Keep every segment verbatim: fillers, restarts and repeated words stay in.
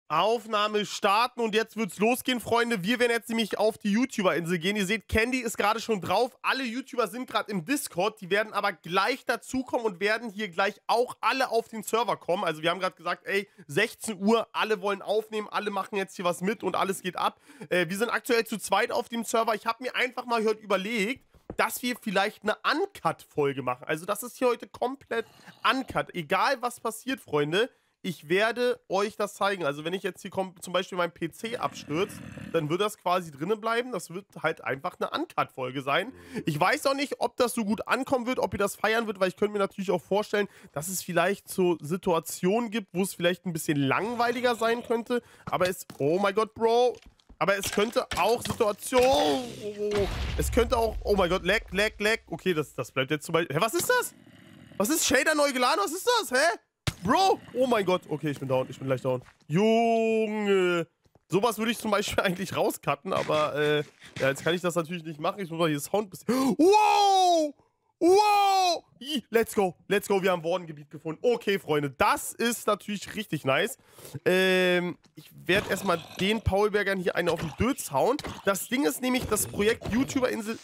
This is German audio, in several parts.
Aufnahme starten und jetzt wird's losgehen, Freunde. Wir werden jetzt nämlich auf die YouTuber-Insel gehen. Ihr seht, Candy ist gerade schon drauf. Alle YouTuber sind gerade im Discord. Die werden aber gleich dazukommen und werden hier gleich auch alle auf den Server kommen. Also wir haben gerade gesagt, ey, sechzehn Uhr, alle wollen aufnehmen, alle machen jetzt hier was mit und alles geht ab. Äh, wir sind aktuell zu zweit auf dem Server. Ich habe mir einfach mal heute überlegt, dass wir vielleicht eine Uncut-Folge machen. Also das ist hier heute komplett Uncut. Egal, was passiert, Freunde. Ich werde euch das zeigen. Also wenn ich jetzt hier komm, zum Beispiel mein P C abstürzt, dann wird das quasi drinnen bleiben. Das wird halt einfach eine Uncut-Folge sein. Ich weiß auch nicht, ob das so gut ankommen wird, ob ihr das feiern wird, weil ich könnte mir natürlich auch vorstellen, dass es vielleicht so Situationen gibt, wo es vielleicht ein bisschen langweiliger sein könnte. Aber es... Oh mein Gott, Bro. Aber es könnte auch Situationen... Oh, es könnte auch... Oh mein Gott, lag, lag, lag. Okay, das, das bleibt jetzt zum Beispiel... Hä, was ist das? Was ist Shader neu geladen? Was ist das? Hä? Bro! Oh mein Gott. Okay, ich bin down. Ich bin gleich down. Junge. Sowas würde ich zum Beispiel eigentlich rauscutten, aber äh, ja, jetzt kann ich das natürlich nicht machen. Ich muss mal hier Sound bisschen... Wow! Wow! Let's go. Let's go. Wir haben Wardengebiet gefunden. Okay, Freunde. Das ist natürlich richtig nice. Ähm, ich werde erstmal den Paulbergern hier einen auf den Dötz hauen. Das Ding ist nämlich, das Projekt YouTuber-Insel...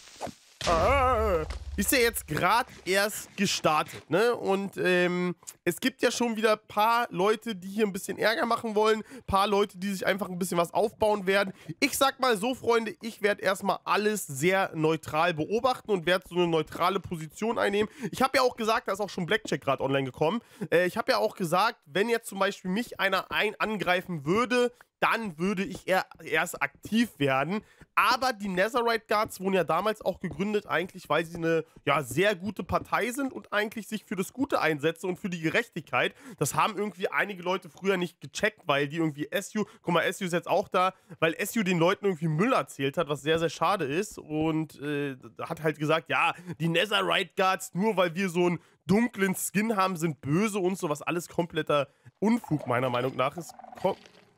Ah, ist ja jetzt gerade erst gestartet, ne? Und ähm, es gibt ja schon wieder ein paar Leute, die hier ein bisschen Ärger machen wollen, ein paar Leute, die sich einfach ein bisschen was aufbauen werden. Ich sag mal so, Freunde, ich werde erstmal alles sehr neutral beobachten und werde so eine neutrale Position einnehmen. Ich habe ja auch gesagt, da ist auch schon Blackjack gerade online gekommen, äh, ich habe ja auch gesagt, wenn jetzt zum Beispiel mich einer ein angreifen würde, dann würde ich eher erst aktiv werden. Aber die Netherite Guards wurden ja damals auch gegründet, eigentlich, weil sie eine ja, sehr gute Partei sind und eigentlich sich für das Gute einsetzen und für die Gerechtigkeit. Das haben irgendwie einige Leute früher nicht gecheckt, weil die irgendwie S U, guck mal, S U ist jetzt auch da, weil S U den Leuten irgendwie Müll erzählt hat, was sehr, sehr schade ist. Und äh, hat halt gesagt, ja, die Netherite Guards, nur weil wir so einen dunklen Skin haben, sind böse und so, was alles kompletter Unfug meiner Meinung nach ist. Komm.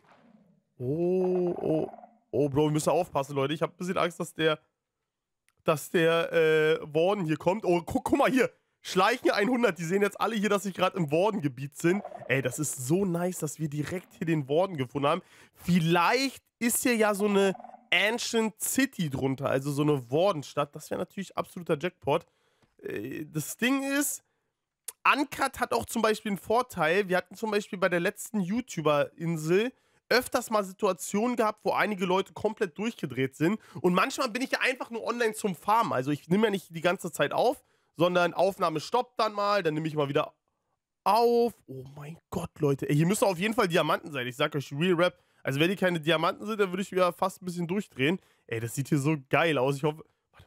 Oh, oh, oh, Bro, wir müssen aufpassen, Leute. Ich habe ein bisschen Angst, dass der, dass der, äh, Warden hier kommt. Oh, guck, guck mal hier. Schleichen hundert. Die sehen jetzt alle hier, dass ich gerade im Warden-Gebiet sind. Ey, das ist so nice, dass wir direkt hier den Warden gefunden haben. Vielleicht ist hier ja so eine Ancient City drunter, also so eine Wardenstadt. Das wäre natürlich absoluter Jackpot. Äh, das Ding ist, Uncut hat auch zum Beispiel einen Vorteil. Wir hatten zum Beispiel bei der letzten YouTuber-Insel öfters mal Situationen gehabt, wo einige Leute komplett durchgedreht sind. Und manchmal bin ich ja einfach nur online zum Farmen. Also ich nehme ja nicht die ganze Zeit auf, sondern Aufnahme stoppt dann mal, dann nehme ich mal wieder auf. Oh mein Gott, Leute. Ey, hier müssen auf jeden Fall Diamanten sein. Ich sag euch, Real Rap. Also wenn die keine Diamanten sind, dann würde ich wieder fast ein bisschen durchdrehen. Ey, das sieht hier so geil aus. Ich hoffe...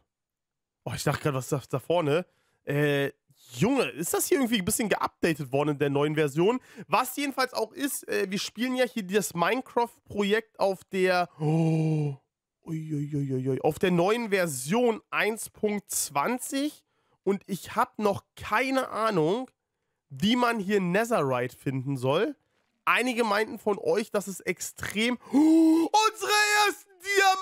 Oh, ich dachte gerade, was ist das da vorne? Äh... Junge, ist das hier irgendwie ein bisschen geupdatet worden in der neuen Version? Was jedenfalls auch ist, äh, wir spielen ja hier das Minecraft-Projekt auf der... Oh, uiuiuiui, auf der neuen Version eins Punkt zwanzig und ich habe noch keine Ahnung, wie man hier Netherite finden soll. Einige meinten von euch, dass es extrem... Oh, unsere ersten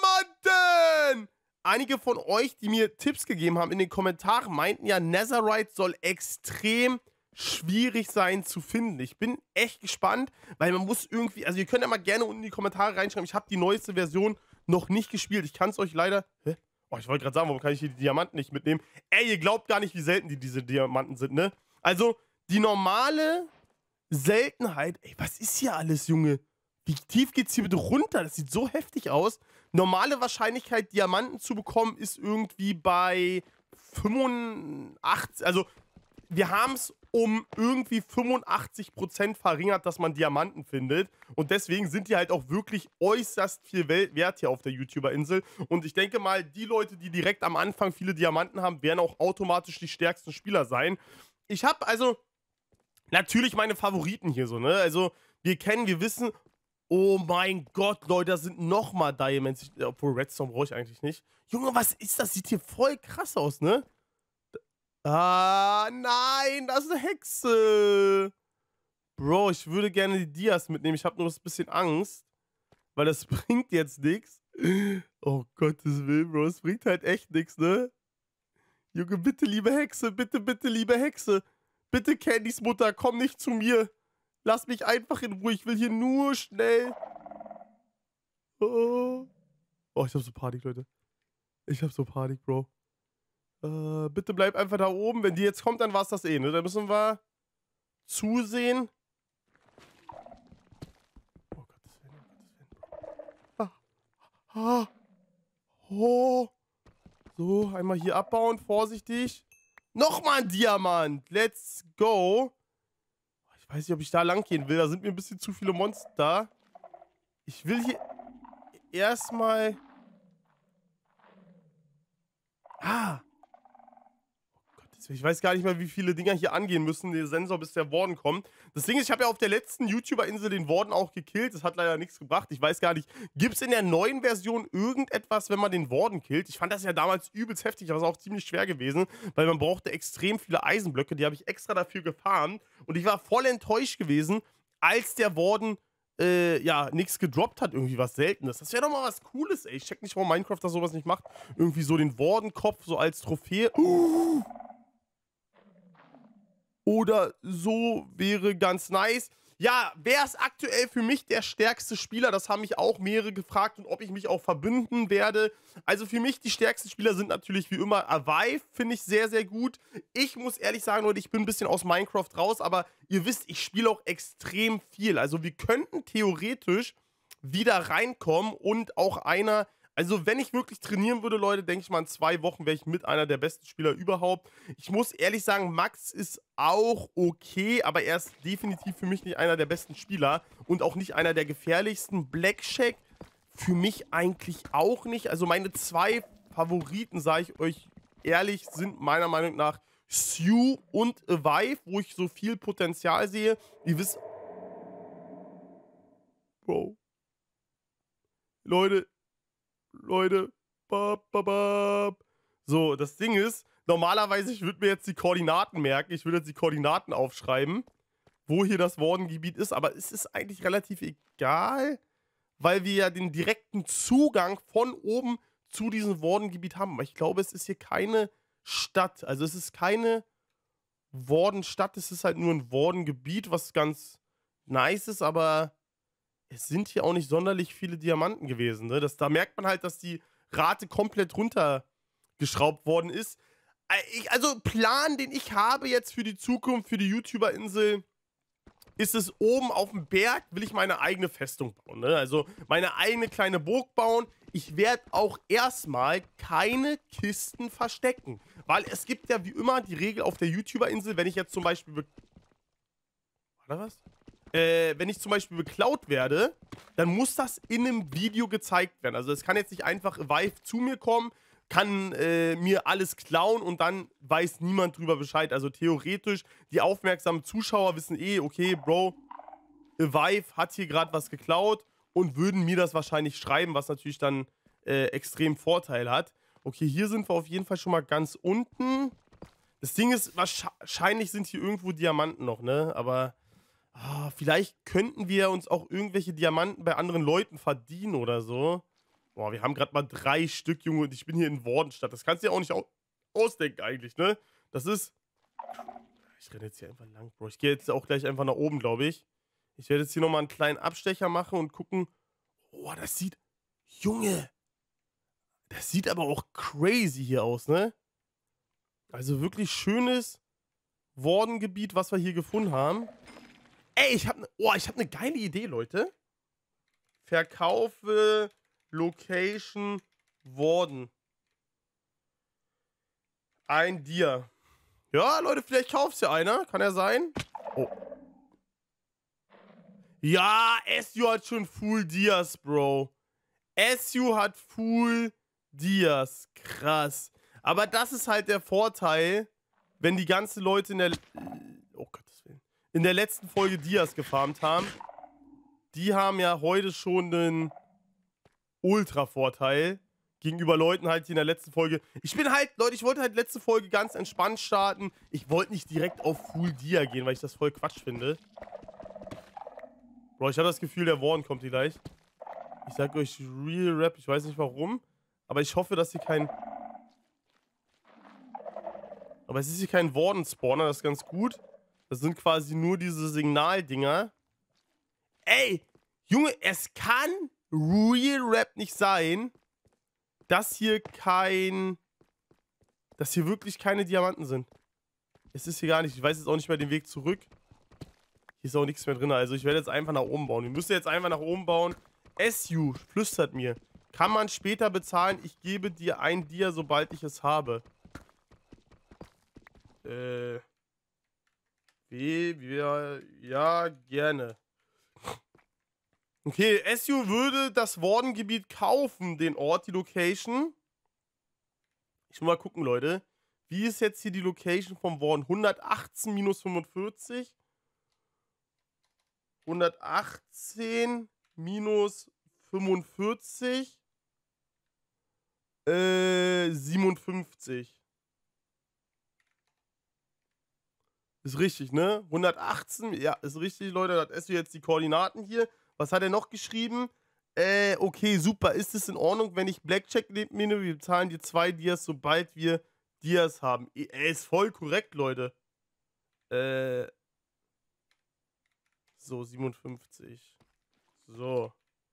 Diamanten! Einige von euch, die mir Tipps gegeben haben in den Kommentaren, meinten ja, Netherite soll extrem schwierig sein zu finden. Ich bin echt gespannt, weil man muss irgendwie, also ihr könnt ja mal gerne unten in die Kommentare reinschreiben, ich habe die neueste Version noch nicht gespielt. Ich kann es euch leider... Hä? Oh, ich wollte gerade sagen, warum kann ich hier die Diamanten nicht mitnehmen? Ey, ihr glaubt gar nicht, wie selten die diese Diamanten sind, ne? Also, die normale Seltenheit... Ey, was ist hier alles, Junge? Wie tief geht's hier bitte runter? Das sieht so heftig aus. Normale Wahrscheinlichkeit, Diamanten zu bekommen, ist irgendwie bei fünfundachtzig. Also, wir haben es um irgendwie fünfundachtzig Prozent verringert, dass man Diamanten findet. Und deswegen sind die halt auch wirklich äußerst viel Wert hier auf der YouTuber-Insel. Und ich denke mal, die Leute, die direkt am Anfang viele Diamanten haben, werden auch automatisch die stärksten Spieler sein. Ich habe also natürlich meine Favoriten hier so, ne? Also, wir kennen, wir wissen... Oh mein Gott, Leute, das sind nochmal Diamonds. Obwohl, Redstone brauche ich eigentlich nicht. Junge, was ist das? Sieht hier voll krass aus, ne? Ah, nein, das ist eine Hexe. Bro, ich würde gerne die Dias mitnehmen. Ich habe nur ein bisschen Angst. Weil das bringt jetzt nichts. Oh Gottes Willen, Bro, es bringt halt echt nichts, ne? Junge, bitte, liebe Hexe, bitte, bitte, liebe Hexe. Bitte, Candys Mutter, komm nicht zu mir. Lass mich einfach in Ruhe. Ich will hier nur schnell Oh, oh ich hab so Panik, Leute. Ich hab so Panik, Bro. Äh, bitte bleib einfach da oben. Wenn die jetzt kommt, dann war's das eh, ne? Da müssen wir zusehen. Oh Gottes Willen, oh Gottes Willen. Ah. Ah. Oh. So, einmal hier abbauen, vorsichtig. Nochmal ein Diamant. Let's go. Ich weiß nicht, ob ich da lang gehen will. Da sind mir ein bisschen zu viele Monster. Ich will hier erstmal... Ah. Oh Gott, ich weiß gar nicht mehr, wie viele Dinger hier angehen müssen, der Sensor, bis der Warden kommt. Das Ding ist, ich habe ja auf der letzten YouTuber-Insel den Warden auch gekillt. Das hat leider nichts gebracht. Ich weiß gar nicht, gibt es in der neuen Version irgendetwas, wenn man den Warden killt? Ich fand das ja damals übelst heftig, aber es ist auch ziemlich schwer gewesen, weil man brauchte extrem viele Eisenblöcke. Die habe ich extra dafür gefarmt. Und ich war voll enttäuscht gewesen, als der Warden Äh, ja, nichts gedroppt hat, irgendwie was Seltenes. Das wäre doch mal was Cooles, ey. Ich check nicht, warum Minecraft da sowas nicht macht. Irgendwie so den Wardenkopf so als Trophäe. Uh. Oder so wäre ganz nice. Ja, wer ist aktuell für mich der stärkste Spieler? Das haben mich auch mehrere gefragt und ob ich mich auch verbünden werde. Also für mich die stärksten Spieler sind natürlich wie immer Avive, finde ich sehr, sehr gut. Ich muss ehrlich sagen, Leute, ich bin ein bisschen aus Minecraft raus, aber ihr wisst, ich spiele auch extrem viel. Also wir könnten theoretisch wieder reinkommen und auch einer... Also, wenn ich wirklich trainieren würde, Leute, denke ich mal, in zwei Wochen wäre ich mit einer der besten Spieler überhaupt. Ich muss ehrlich sagen, Max ist auch okay, aber er ist definitiv für mich nicht einer der besten Spieler und auch nicht einer der gefährlichsten. Blackshack für mich eigentlich auch nicht. Also, meine zwei Favoriten, sage ich euch ehrlich, sind meiner Meinung nach Stu und Avive, wo ich so viel Potenzial sehe. Ihr wisst... Bro. Leute... Leute, bap, bap, bap. So, das Ding ist, normalerweise, ich würde mir jetzt die Koordinaten merken, ich würde jetzt die Koordinaten aufschreiben, wo hier das Wardengebiet ist, aber es ist eigentlich relativ egal, weil wir ja den direkten Zugang von oben zu diesem Wardengebiet haben. Aber ich glaube, es ist hier keine Stadt, also es ist keine Wardenstadt, es ist halt nur ein Wardengebiet, was ganz nice ist, aber... Es sind hier auch nicht sonderlich viele Diamanten gewesen. Ne? Das, da merkt man halt, dass die Rate komplett runtergeschraubt worden ist. Ich, also Plan, den ich habe jetzt für die Zukunft, für die YouTuber-Insel, ist es oben auf dem Berg, will ich meine eigene Festung bauen. Ne? Also meine eigene kleine Burg bauen. Ich werde auch erstmal keine Kisten verstecken. Weil es gibt ja wie immer die Regel auf der YouTuber-Insel, wenn ich jetzt zum Beispiel... War da was? Äh, wenn ich zum Beispiel beklaut werde, dann muss das in einem Video gezeigt werden. Also es kann jetzt nicht einfach Avive zu mir kommen, kann äh, mir alles klauen und dann weiß niemand drüber Bescheid. Also theoretisch, die aufmerksamen Zuschauer wissen eh, okay, Bro, Avive hat hier gerade was geklaut und würden mir das wahrscheinlich schreiben, was natürlich dann äh, extrem Vorteil hat. Okay, hier sind wir auf jeden Fall schon mal ganz unten. Das Ding ist, wahrscheinlich sind hier irgendwo Diamanten noch, ne? Aber... Ah, vielleicht könnten wir uns auch irgendwelche Diamanten bei anderen Leuten verdienen oder so. Boah, wir haben gerade mal drei Stück, Junge, und ich bin hier in Wardenstadt. Das kannst du ja auch nicht au ausdenken eigentlich, ne? Das ist... Ich renne jetzt hier einfach lang, Bro. Ich gehe jetzt auch gleich einfach nach oben, glaube ich. Ich werde jetzt hier nochmal einen kleinen Abstecher machen und gucken. Oh, das sieht... Junge! Das sieht aber auch crazy hier aus, ne? Also wirklich schönes Wardengebiet, was wir hier gefunden haben. Ey, ich habe ne, oh, ich habe eine geile Idee, Leute. Verkaufe Location Warden. Ein Dia. Ja, Leute, vielleicht kauft's ja einer. Kann ja sein. Oh. Ja, S U hat schon Full Dias, Bro. S U hat Full Dias. Krass. Aber das ist halt der Vorteil, wenn die ganzen Leute in der... Oh Gott. in der letzten Folge Dias gefarmt haben. Die haben ja heute schon einen Ultra-Vorteil gegenüber Leuten halt, die in der letzten Folge... Ich bin halt, Leute, ich wollte halt letzte Folge ganz entspannt starten. Ich wollte nicht direkt auf Full Dia gehen, weil ich das voll Quatsch finde. Bro, ich habe das Gefühl, der Warden kommt hier gleich. Ich sag euch Real Rap, ich weiß nicht warum, aber ich hoffe, dass hier kein... Aber es ist hier kein Warden-Spawner, das ist ganz gut. Das sind quasi nur diese Signaldinger. Ey, Junge, es kann Real Rap nicht sein, dass hier kein... Dass hier wirklich keine Diamanten sind. Es ist hier gar nicht. Ich weiß jetzt auch nicht mehr den Weg zurück. Hier ist auch nichts mehr drin. Also ich werde jetzt einfach nach oben bauen. Wir müssen jetzt einfach nach oben bauen. S U flüstert mir. Kann man später bezahlen? Ich gebe dir ein Dia, sobald ich es habe. Äh... Wie, wir, ja, gerne. Okay, S U würde das Wardengebiet kaufen, den Ort, die Location. Ich muss mal gucken, Leute. Wie ist jetzt hier die Location vom Warden? hundertachtzehn minus fünfundvierzig. hundertachtzehn minus fünfundvierzig. Äh, siebenundfünfzig. Ist richtig, ne? hundertachtzehn, ja, ist richtig, Leute. Da hat S U jetzt die Koordinaten hier. Was hat er noch geschrieben? Äh, okay, super. Ist es in Ordnung, wenn ich Blackjack nehme? Wir bezahlen dir zwei Dias, sobald wir Dias haben. Er ist voll korrekt, Leute. Äh. So, siebenundfünfzig. So.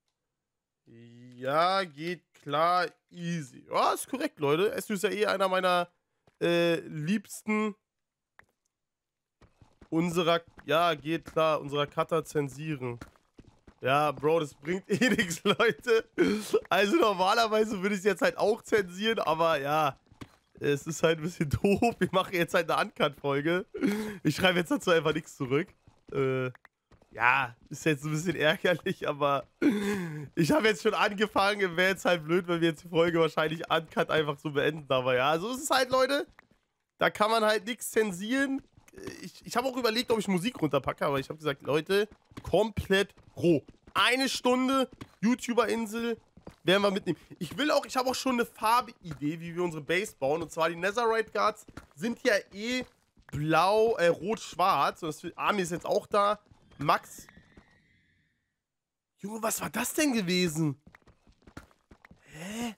Ja, geht klar, easy. Ja, ist korrekt, Leute. S U ist ja eh einer meiner äh, liebsten unserer, ja, geht klar, unserer Cutter zensieren. Ja, Bro, das bringt eh nichts, Leute. Also normalerweise würde ich es jetzt halt auch zensieren, aber ja, es ist halt ein bisschen doof. Wir machen jetzt halt eine Uncut-Folge. Ich schreibe jetzt dazu einfach nichts zurück. Äh, ja, ist jetzt ein bisschen ärgerlich, aber ich habe jetzt schon angefangen. Wäre jetzt halt blöd, wenn wir jetzt die Folge wahrscheinlich Uncut einfach so beenden. Aber ja, so ist es halt, Leute. Da kann man halt nichts zensieren. Ich, ich habe auch überlegt, ob ich Musik runterpacke, aber ich habe gesagt, Leute, komplett roh. Eine Stunde YouTuber-Insel werden wir mitnehmen. Ich will auch, ich habe auch schon eine Farbidee, wie wir unsere Base bauen. Und zwar die Netherite Guards sind ja eh blau, äh, rot-schwarz. Und das Army ist jetzt auch da. Max. Junge, was war das denn gewesen? Hä?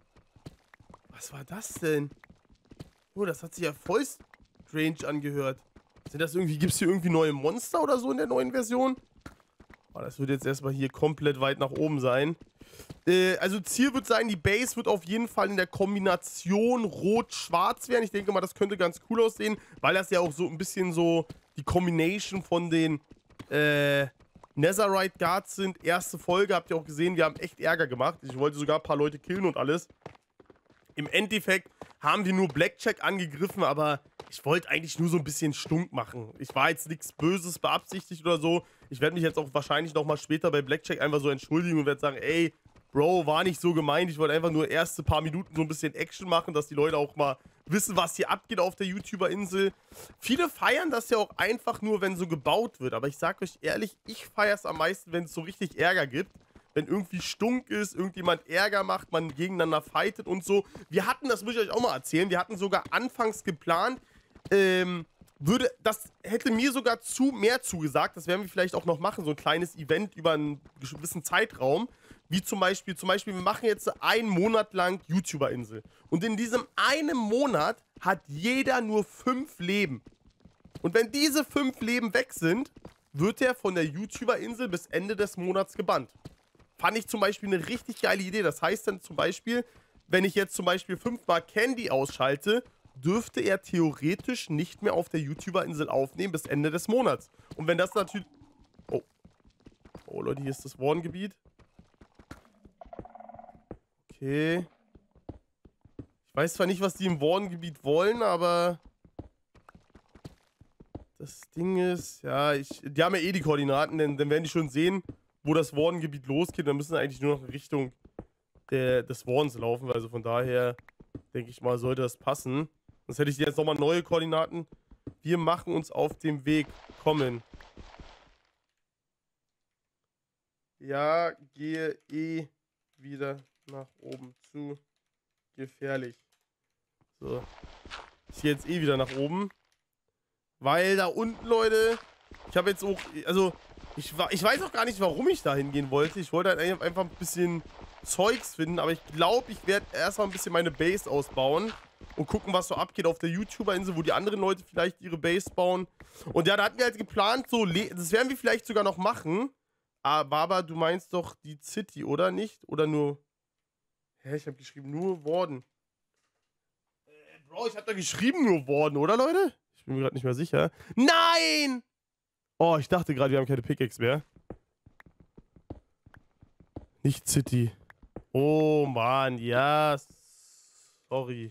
Was war das denn? Oh, das hat sich ja voll strange angehört. Sind das irgendwie, gibt es hier irgendwie neue Monster oder so in der neuen Version? Oh, das wird jetzt erstmal hier komplett weit nach oben sein. Äh, also Ziel wird sein, die Base wird auf jeden Fall in der Kombination rot-schwarz werden. Ich denke mal, das könnte ganz cool aussehen, weil das ja auch so ein bisschen so die Combination von den äh, Netherite Guards sind. Erste Folge, habt ihr auch gesehen, wir haben echt Ärger gemacht. Ich wollte sogar ein paar Leute killen und alles. Im Endeffekt haben die nur Blackjack angegriffen, aber ich wollte eigentlich nur so ein bisschen stunk machen. Ich war jetzt nichts Böses beabsichtigt oder so. Ich werde mich jetzt auch wahrscheinlich nochmal später bei Blackjack einfach so entschuldigen und werde sagen, ey, Bro, war nicht so gemeint. Ich wollte einfach nur erste paar Minuten so ein bisschen Action machen, dass die Leute auch mal wissen, was hier abgeht auf der YouTuber-Insel. Viele feiern das ja auch einfach nur, wenn so gebaut wird. Aber ich sag euch ehrlich, ich feiere es am meisten, wenn es so richtig Ärger gibt. Wenn irgendwie stunk ist, irgendjemand Ärger macht, man gegeneinander fightet und so. Wir hatten, das muss ich euch auch mal erzählen, wir hatten sogar anfangs geplant, ähm, würde, das hätte mir sogar zu mehr zugesagt, das werden wir vielleicht auch noch machen, so ein kleines Event über einen gewissen Zeitraum. Wie zum Beispiel, zum Beispiel, wir machen jetzt einen Monat lang YouTuber-Insel. Und in diesem einen Monat hat jeder nur fünf Leben. Und wenn diese fünf Leben weg sind, wird er von der YouTuber-Insel bis Ende des Monats gebannt. Fand ich zum Beispiel eine richtig geile Idee. Das heißt dann zum Beispiel, wenn ich jetzt zum Beispiel fünfmal Candy ausschalte, dürfte er theoretisch nicht mehr auf der YouTuber-Insel aufnehmen bis Ende des Monats. Und wenn das natürlich... Oh. Oh, Leute, hier ist das Wardengebiet. Okay. Ich weiß zwar nicht, was die im Wardengebiet wollen, aber... Das Ding ist... Ja, ich... Die haben ja eh die Koordinaten, denn dann werden die schon sehen, wo das Wardengebiet losgeht. Dann müssen wir eigentlich nur noch in Richtung der, des Wardens laufen. Also von daher, denke ich mal, sollte das passen. Sonst hätte ich jetzt nochmal neue Koordinaten. Wir machen uns auf dem Weg. Kommen. Ja, gehe eh wieder nach oben zu. Gefährlich. So. Ich gehe jetzt eh wieder nach oben. Weil da unten, Leute, ich habe jetzt auch, also, ich, ich weiß auch gar nicht, warum ich da hingehen wollte. Ich wollte halt einfach ein bisschen Zeugs finden, aber ich glaube, ich werde erstmal ein bisschen meine Base ausbauen und gucken, was so abgeht auf der YouTuber-Insel, wo die anderen Leute vielleicht ihre Base bauen. Und ja, da hatten wir halt geplant, so, das werden wir vielleicht sogar noch machen, aber du meinst doch die City, oder nicht? Oder nur... Hä, ich habe geschrieben nur Warden. Äh, Bro, ich habe da geschrieben nur Warden, oder Leute? Ich bin mir gerade nicht mehr sicher. Nein! Oh, ich dachte gerade, wir haben keine Pickaxe mehr. Nicht City. Oh, Mann, ja. Sorry.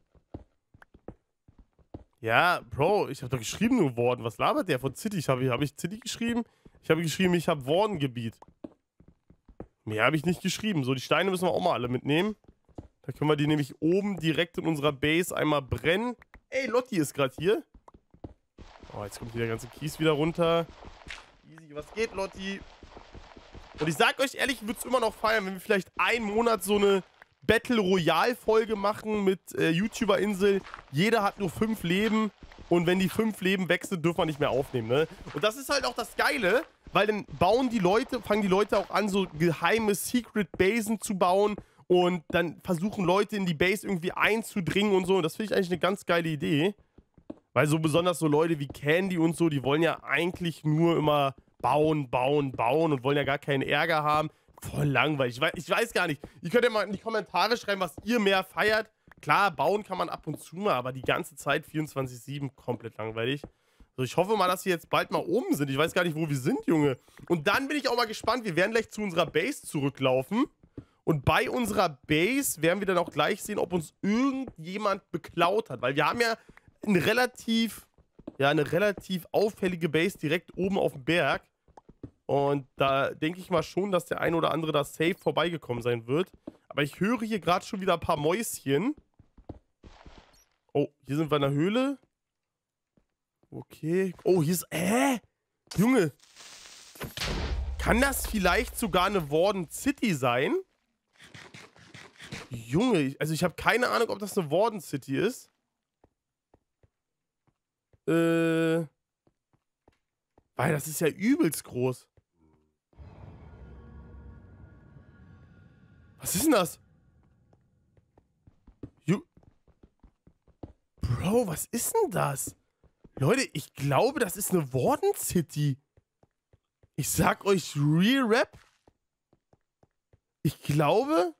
Ja, Bro, ich habe doch geschrieben nur Warden. Was labert der von City? Ich habe hab ich City geschrieben? Ich habe geschrieben, ich habe Warden-Gebiet. Mehr habe ich nicht geschrieben. So, die Steine müssen wir auch mal alle mitnehmen. Da können wir die nämlich oben direkt in unserer Base einmal brennen. Ey, Lotti ist gerade hier. Oh, jetzt kommt hier der ganze Kies wieder runter. Easy, was geht, Lotti? Und ich sag euch ehrlich, ich würde es immer noch feiern, wenn wir vielleicht einen Monat so eine Battle Royale Folge machen mit äh, YouTuber-Insel. Jeder hat nur fünf Leben. Und wenn die fünf Leben weg sind, dürfen wir nicht mehr aufnehmen, ne? Und das ist halt auch das Geile, weil dann bauen die Leute, fangen die Leute auch an, so geheime Secret-Basen zu bauen. Und dann versuchen Leute in die Base irgendwie einzudringen und so. Und das finde ich eigentlich eine ganz geile Idee. Weil so besonders so Leute wie Candy und so, die wollen ja eigentlich nur immer bauen, bauen, bauen und wollen ja gar keinen Ärger haben. Voll langweilig. Ich weiß, ich weiß gar nicht. Ihr könnt ja mal in die Kommentare schreiben, was ihr mehr feiert. Klar, bauen kann man ab und zu mal, aber die ganze Zeit vierundzwanzig sieben komplett langweilig. So, ich hoffe mal, dass wir jetzt bald mal oben sind. Ich weiß gar nicht, wo wir sind, Junge. Und dann bin ich auch mal gespannt. Wir werden gleich zu unserer Base zurücklaufen. Und bei unserer Base werden wir dann auch gleich sehen, ob uns irgendjemand beklaut hat. Weil wir haben ja eine relativ, ja, eine relativ auffällige Base direkt oben auf dem Berg. Und da denke ich mal schon, dass der ein oder andere da safe vorbeigekommen sein wird. Aber ich höre hier gerade schon wieder ein paar Mäuschen. Oh, hier sind wir in der Höhle. Okay. Oh, hier ist... Hä? Junge. Kann das vielleicht sogar eine Warden City sein? Junge, also ich habe keine Ahnung, ob das eine Warden City ist. Äh... Weil das ist ja übelst groß. Was ist denn das? Ju Bro, was ist denn das? Leute, ich glaube, das ist eine Warden City. Ich sag euch Real Rap. Ich glaube...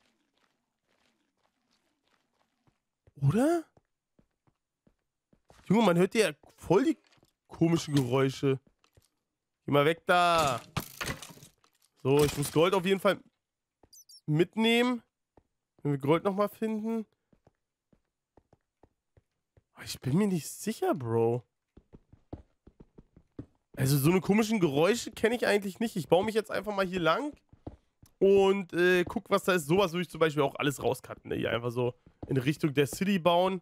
Oder? Junge, man hört ja voll die komischen Geräusche. Geh mal weg da. So, ich muss Gold auf jeden Fall mitnehmen. Wenn wir Gold nochmal finden. Ich bin mir nicht sicher, Bro. Also so eine komischen Geräusche kenne ich eigentlich nicht. Ich baue mich jetzt einfach mal hier lang und äh, guck, was da ist. Sowas würde ich zum Beispiel auch alles rauscutten. Ne? Hier einfach so in Richtung der City bauen.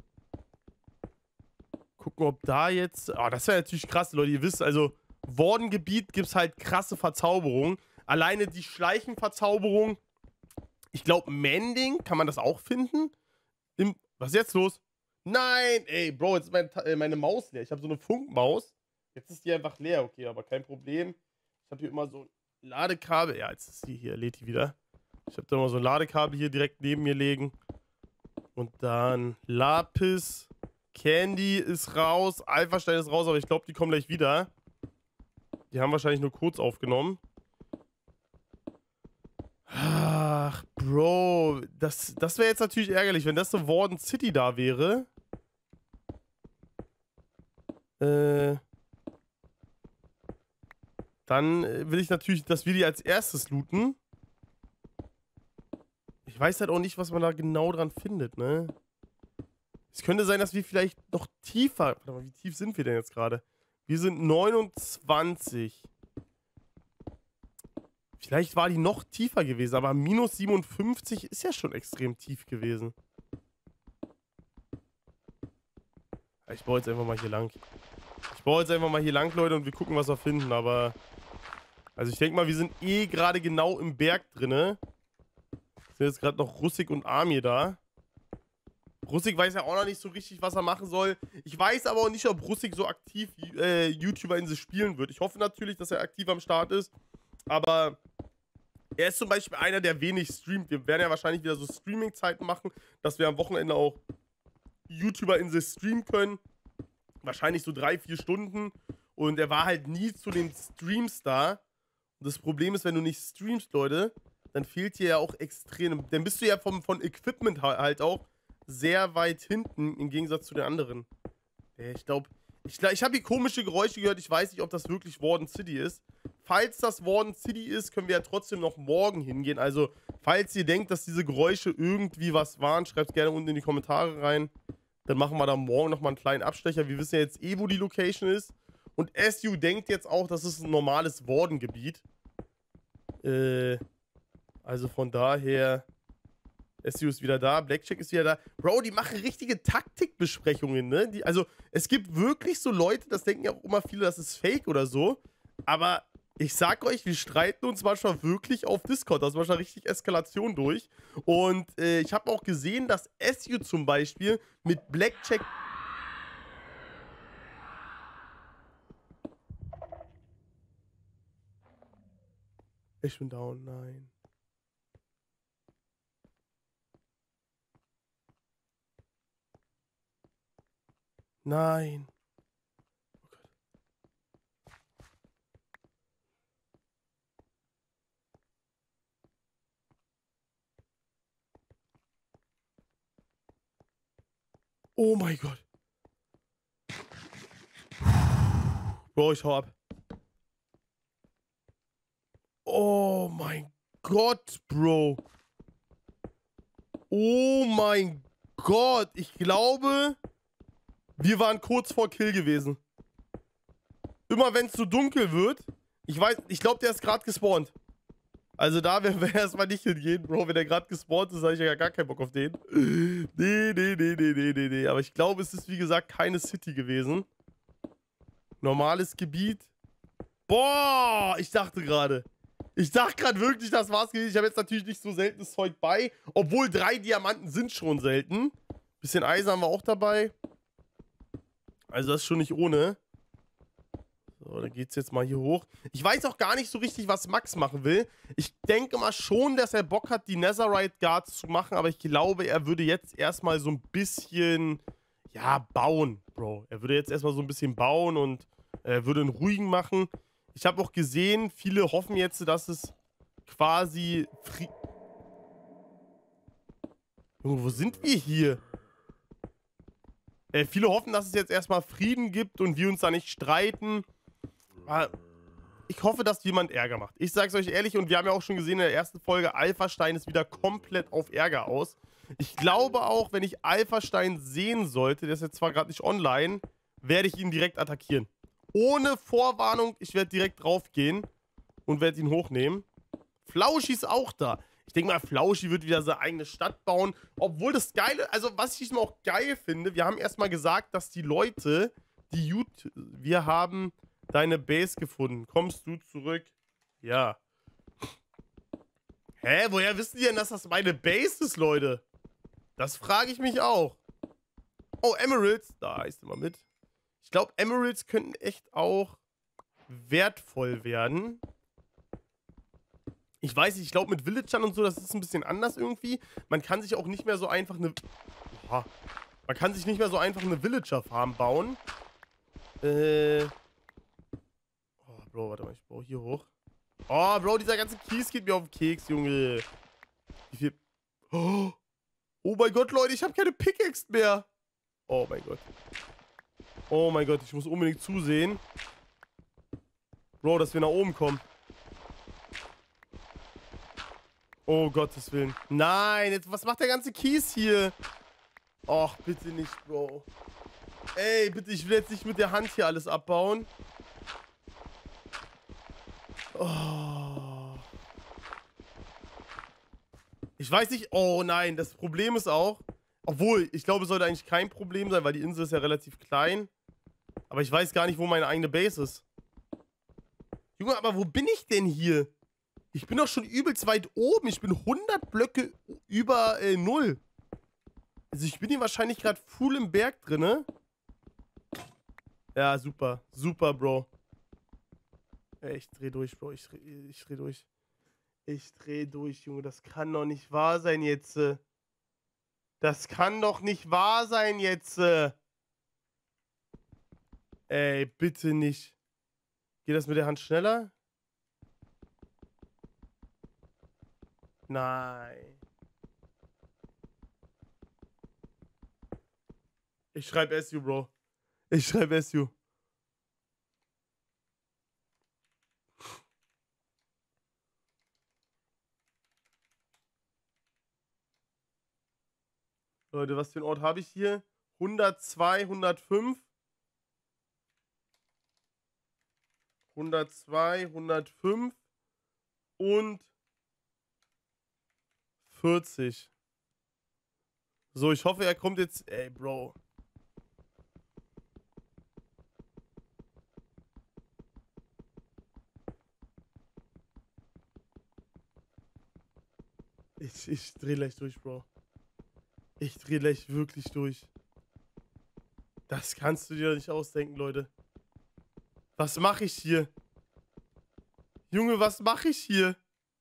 Gucken, ob da jetzt... Oh, das wäre natürlich krass, Leute. Ihr wisst, also Warden-Gebiet gibt es halt krasse Verzauberungen. Alleine die Schleichenverzauberung. Ich glaube, Mending, kann man das auch finden? Im, was ist jetzt los? Nein! Ey, Bro, jetzt ist mein, äh, meine Maus leer. Ich habe so eine Funkmaus. Jetzt ist die einfach leer. Okay, aber kein Problem. Ich habe hier immer so ein Ladekabel. Ja, jetzt ist die hier. Lädt die wieder. Ich habe da immer so ein Ladekabel hier direkt neben mir liegen. Und dann Lapis. Candy ist raus. Alpha-Stein ist raus, aber ich glaube, die kommen gleich wieder. Die haben wahrscheinlich nur kurz aufgenommen. Ach, Bro. Das, das wäre jetzt natürlich ärgerlich, wenn das so Warden City da wäre. Äh... Dann will ich natürlich, dass wir die als erstes looten. Ich weiß halt auch nicht, was man da genau dran findet, ne? Es könnte sein, dass wir vielleicht noch tiefer... Warte mal, wie tief sind wir denn jetzt gerade? Wir sind neunundzwanzig. Vielleicht war die noch tiefer gewesen, aber minus siebenundfünfzig ist ja schon extrem tief gewesen. Ich baue jetzt einfach mal hier lang. Ich baue jetzt einfach mal hier lang, Leute, und wir gucken, was wir finden, aber... Also ich denke mal, wir sind eh gerade genau im Berg drinne. Sind jetzt gerade noch Russik und Amir da. Russik weiß ja auch noch nicht so richtig, was er machen soll. Ich weiß aber auch nicht, ob Russik so aktiv äh, YouTuber-Insel spielen wird. Ich hoffe natürlich, dass er aktiv am Start ist. Aber er ist zum Beispiel einer, der wenig streamt. Wir werden ja wahrscheinlich wieder so Streaming-Zeiten machen, dass wir am Wochenende auch YouTuber-Insel streamen können. Wahrscheinlich so drei, vier Stunden. Und er war halt nie zu den Streams da. Das Problem ist, wenn du nicht streamst, Leute, dann fehlt dir ja auch extrem. Dann bist du ja vom, von Equipment halt auch sehr weit hinten im Gegensatz zu den anderen. Ich glaube, ich, glaub, ich habe hier komische Geräusche gehört. Ich weiß nicht, ob das wirklich Warden City ist. Falls das Warden City ist, können wir ja trotzdem noch morgen hingehen. Also, falls ihr denkt, dass diese Geräusche irgendwie was waren, schreibt gerne unten in die Kommentare rein. Dann machen wir da morgen nochmal einen kleinen Abstecher. Wir wissen ja jetzt eh, wo die Location ist. Und S U denkt jetzt auch, das ist ein normales Warden-Gebiet. Äh, also von daher... S U ist wieder da, Blackjack ist wieder da. Bro, die machen richtige Taktikbesprechungen, ne? Die, also, es gibt wirklich so Leute, das denken ja auch immer viele, das ist fake oder so. Aber ich sag euch, wir streiten uns manchmal wirklich auf Discord. Da ist manchmal richtig Eskalation durch. Und äh, ich habe auch gesehen, dass S U zum Beispiel mit Blackjack... Ich bin down, nein. Nein. Oh Gott. Oh mein Gott. Bro, ich hau ab. Oh mein Gott, Bro. Oh mein Gott. Ich glaube... Wir waren kurz vor Kill gewesen. Immer wenn es so dunkel wird. Ich weiß, ich glaube, der ist gerade gespawnt. Also da werden wir erstmal nicht hingehen, Bro. Wenn der gerade gespawnt ist, habe ich ja gar keinen Bock auf den. Nee, nee, nee, nee, nee, nee, nee. Aber ich glaube, es ist wie gesagt keine City gewesen. Normales Gebiet. Boah, ich dachte gerade. Ich dachte gerade wirklich, das war's gewesen. Ich habe jetzt natürlich nicht so seltenes Zeug bei. Obwohl drei Diamanten sind schon selten. Bisschen Eisen haben wir auch dabei. Also das ist schon nicht ohne. So, dann geht's jetzt mal hier hoch. Ich weiß auch gar nicht so richtig, was Max machen will. Ich denke mal schon, dass er Bock hat, die Netherite Guards zu machen, aber ich glaube, er würde jetzt erstmal so ein bisschen, ja, bauen, Bro. Er würde jetzt erstmal so ein bisschen bauen und er würde einen ruhigen machen. Ich habe auch gesehen, viele hoffen jetzt, dass es quasi... Junge, wo sind wir hier? Äh, viele hoffen, dass es jetzt erstmal Frieden gibt und wir uns da nicht streiten. Aber ich hoffe, dass jemand Ärger macht. Ich sag's euch ehrlich, und wir haben ja auch schon gesehen in der ersten Folge, Alphastein ist wieder komplett auf Ärger aus. Ich glaube auch, wenn ich Alphastein sehen sollte, der ist jetzt zwar gerade nicht online, werde ich ihn direkt attackieren. Ohne Vorwarnung, ich werde direkt drauf gehen und werde ihn hochnehmen. Flauschi ist auch da. Ich denke mal, Flauschi wird wieder seine eigene Stadt bauen. Obwohl das Geile, also was ich diesmal auch geil finde, wir haben erstmal gesagt, dass die Leute, die YouTube, wir haben deine Base gefunden. Kommst du zurück? Ja. Hä, woher wissen die denn, dass das meine Base ist, Leute? Das frage ich mich auch. Oh, Emeralds. Da ist immer mit. Ich glaube, Emeralds könnten echt auch wertvoll werden. Ich weiß nicht, ich glaube mit Villagern und so, das ist ein bisschen anders irgendwie. Man kann sich auch nicht mehr so einfach eine... Oha. Man kann sich nicht mehr so einfach eine Villager-Farm bauen. Äh... Oh, Bro, warte mal, ich baue hier hoch. Oh, Bro, dieser ganze Kies geht mir auf den Keks, Junge. Wie viel... Oh, oh mein Gott, Leute, ich habe keine Pickaxe mehr. Oh mein Gott. Oh mein Gott, ich muss unbedingt zusehen. Bro, dass wir nach oben kommen. Oh Gottes Willen. Nein, jetzt, was macht der ganze Kies hier? Och, bitte nicht, Bro. Ey, bitte, ich will jetzt nicht mit der Hand hier alles abbauen. Oh. Ich weiß nicht. Oh nein, das Problem ist auch... Obwohl, ich glaube, es sollte eigentlich kein Problem sein, weil die Insel ist ja relativ klein. Aber ich weiß gar nicht, wo meine eigene Base ist. Junge, aber wo bin ich denn hier? Ich bin doch schon übelst weit oben. Ich bin hundert Blöcke über äh, null. Also ich bin hier wahrscheinlich gerade full im Berg drinne. Ja, super. Super, Bro. Ey, ich dreh durch, Bro. Ich, ich dreh durch. Ich dreh durch, Junge. Das kann doch nicht wahr sein jetzt. Das kann doch nicht wahr sein jetzt. Ey, bitte nicht. Geht das mit der Hand schneller? Nein. Ich schreibe S U, Bro. Ich schreibe S U. Leute, was für ein Ort habe ich hier? hundertzwei, hundertfünf. hundertzwei, hundertfünf und vierzig. So, ich hoffe, er kommt jetzt. Ey, Bro. Ich, ich dreh gleich durch, Bro. Ich dreh gleich wirklich durch. Das kannst du dir doch nicht ausdenken, Leute. Was mache ich hier? Junge, was mache ich hier?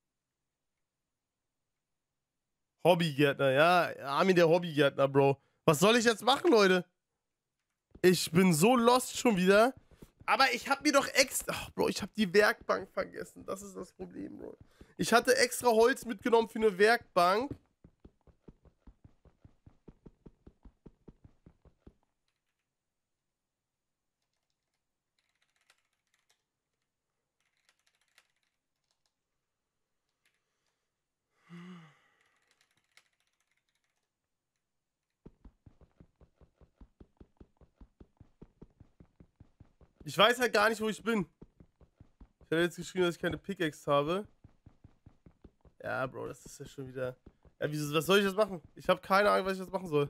Hobbygärtner, ja. Armin der Hobbygärtner, Bro. Was soll ich jetzt machen, Leute? Ich bin so lost schon wieder. Aber ich habe mir doch extra... Ach, Bro, ich habe die Werkbank vergessen. Das ist das Problem, Bro. Ich hatte extra Holz mitgenommen für eine Werkbank. Ich weiß halt gar nicht, wo ich bin. Ich habe jetzt geschrieben, dass ich keine Pickaxe habe. Ja, Bro, das ist ja schon wieder... Ja, wieso, was soll ich jetzt machen? Ich habe keine Ahnung, was ich jetzt machen soll.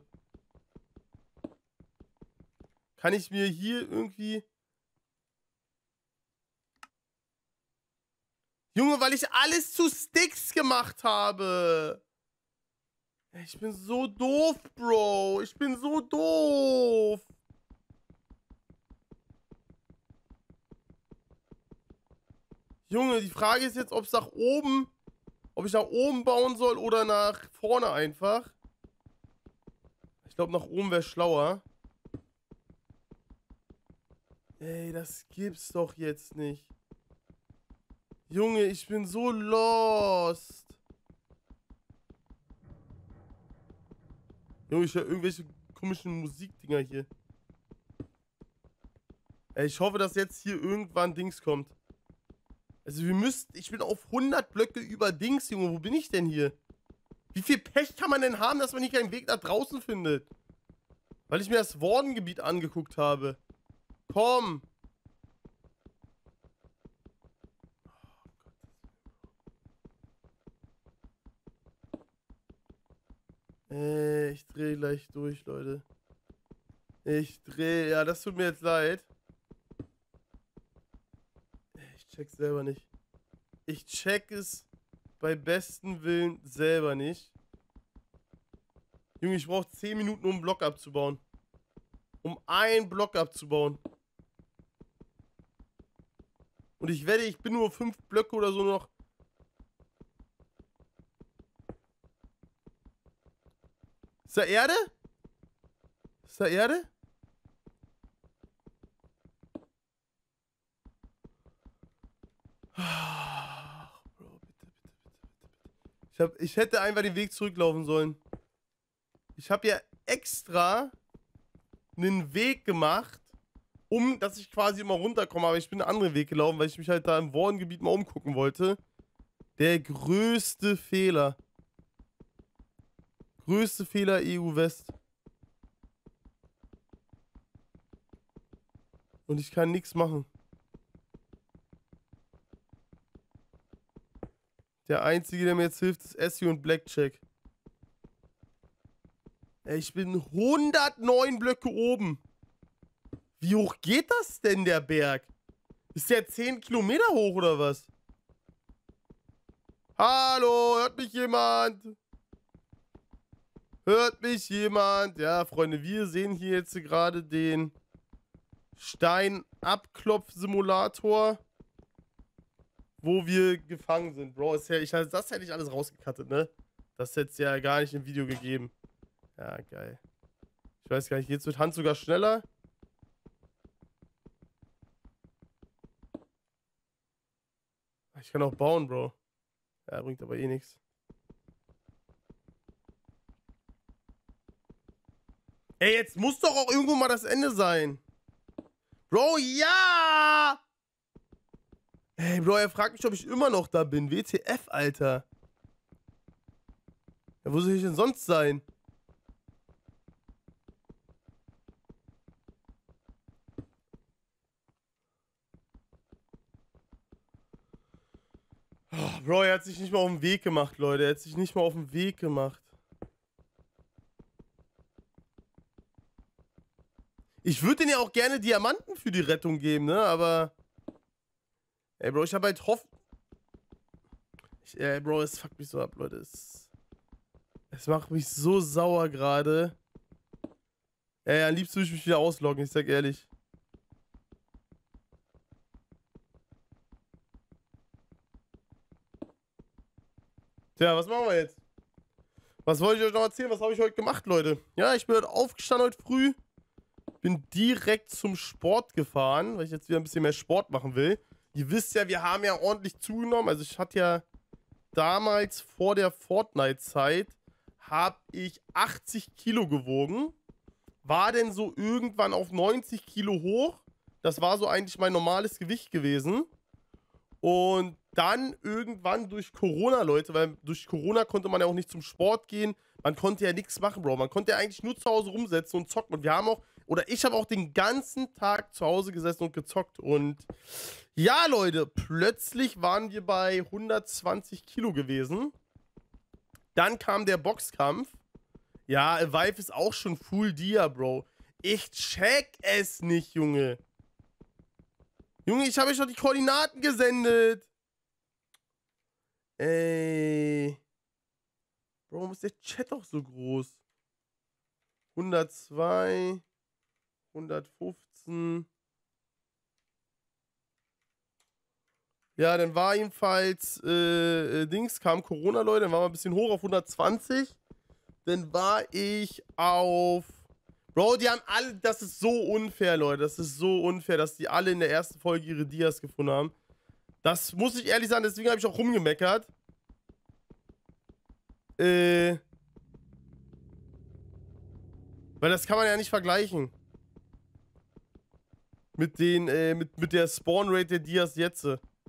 Kann ich mir hier irgendwie... Junge, weil ich alles zu Sticks gemacht habe. Ich bin so doof, Bro. Ich bin so doof. Junge, die Frage ist jetzt, ob es nach oben... Ob ich nach oben bauen soll oder nach vorne einfach. Ich glaube, nach oben wäre schlauer. Ey, das gibt's doch jetzt nicht. Junge, ich bin so lost. Junge, ich höre irgendwelche komischen Musikdinger hier. Ey, ich hoffe, dass jetzt hier irgendwann Dings kommt. Also wir müssten... Ich bin auf hundert Blöcke über Dings, Junge. Wo bin ich denn hier? Wie viel Pech kann man denn haben, dass man hier keinen Weg nach draußen findet? Weil ich mir das Wardengebiet angeguckt habe. Komm. Äh, ich drehe gleich durch, Leute. Ich drehe... Ja, das tut mir jetzt leid. Ich check's selber nicht. Ich check es bei bestem Willen selber nicht. Junge, ich brauche zehn Minuten, um einen Block abzubauen. Um einen Block abzubauen. Und ich wette, ich bin nur fünf Blöcke oder so noch. Ist da Erde? Ist da Erde? Ach, Bro, bitte, bitte, bitte, bitte, bitte. Ich, hab, ich hätte einfach den Weg zurücklaufen sollen. Ich habe ja extra einen Weg gemacht, um, dass ich quasi immer runterkomme. Aber ich bin einen anderen Weg gelaufen, weil ich mich halt da im Wardengebiet mal umgucken wollte. Der größte Fehler. Größte Fehler E U West. Und ich kann nichts machen. Der Einzige, der mir jetzt hilft, ist Essie und Blackjack. Ey, ich bin hundertneun Blöcke oben. Wie hoch geht das denn, der Berg? Ist der zehn Kilometer hoch oder was? Hallo, hört mich jemand? Hört mich jemand? Ja, Freunde, wir sehen hier jetzt gerade den Stein-Abklopf-Simulator, wo wir gefangen sind. Bro, ist ja, ich, das hätte ich alles rausgekattet, ne? Das hätte es ja gar nicht im Video gegeben. Ja, geil. Ich weiß gar nicht, jetzt wird Hand sogar schneller. Ich kann auch bauen, Bro. Ja, bringt aber eh nichts. Ey, jetzt muss doch auch irgendwo mal das Ende sein. Bro, ja! Ey, Bro, er fragt mich, ob ich immer noch da bin. W T F, Alter. Ja, wo soll ich denn sonst sein? Oh, Bro, er hat sich nicht mal auf den Weg gemacht, Leute. Er hat sich nicht mal auf den Weg gemacht. Ich würde denen ja auch gerne Diamanten für die Rettung geben, ne? Aber... Ey, Bro, ich habe halt Hoff... Ich, ey, Bro, es fuckt mich so ab, Leute. Es, es macht mich so sauer gerade. Ey, am liebsten würde ich mich wieder ausloggen, ich sag ehrlich. Tja, was machen wir jetzt? Was wollte ich euch noch erzählen? Was habe ich heute gemacht, Leute? Ja, ich bin heute aufgestanden heute früh. Bin direkt zum Sport gefahren, weil ich jetzt wieder ein bisschen mehr Sport machen will. Ihr wisst ja, wir haben ja ordentlich zugenommen. Also ich hatte ja damals vor der Fortnite-Zeit, habe ich achtzig Kilo gewogen. War denn so irgendwann auf neunzig Kilo hoch. Das war so eigentlich mein normales Gewicht gewesen. Und dann irgendwann durch Corona, Leute, weil durch Corona konnte man ja auch nicht zum Sport gehen. Man konnte ja nichts machen, Bro. Man konnte ja eigentlich nur zu Hause rumsetzen und zocken. Und wir haben auch, oder ich habe auch den ganzen Tag zu Hause gesessen und gezockt. Und ja, Leute, plötzlich waren wir bei hundertzwanzig Kilo gewesen. Dann kam der Boxkampf. Ja, Vive ist auch schon Full Dia, Bro. Ich check es nicht, Junge. Junge, ich habe euch doch die Koordinaten gesendet. Ey. Bro, warum ist der Chat doch so groß? hundertzwei. hundertfünfzehn. Ja, dann war jedenfalls, äh, Dings, kam Corona, Leute. Dann waren wir ein bisschen hoch auf hundertzwanzig. Dann war ich auf... Bro, die haben alle, das ist so unfair, Leute. Das ist so unfair, dass die alle in der ersten Folge ihre Dias gefunden haben. Das muss ich ehrlich sagen, deswegen habe ich auch rumgemeckert. Äh. Weil das kann man ja nicht vergleichen. Mit den, äh, mit, mit der Spawn-Rate der Dias jetzt.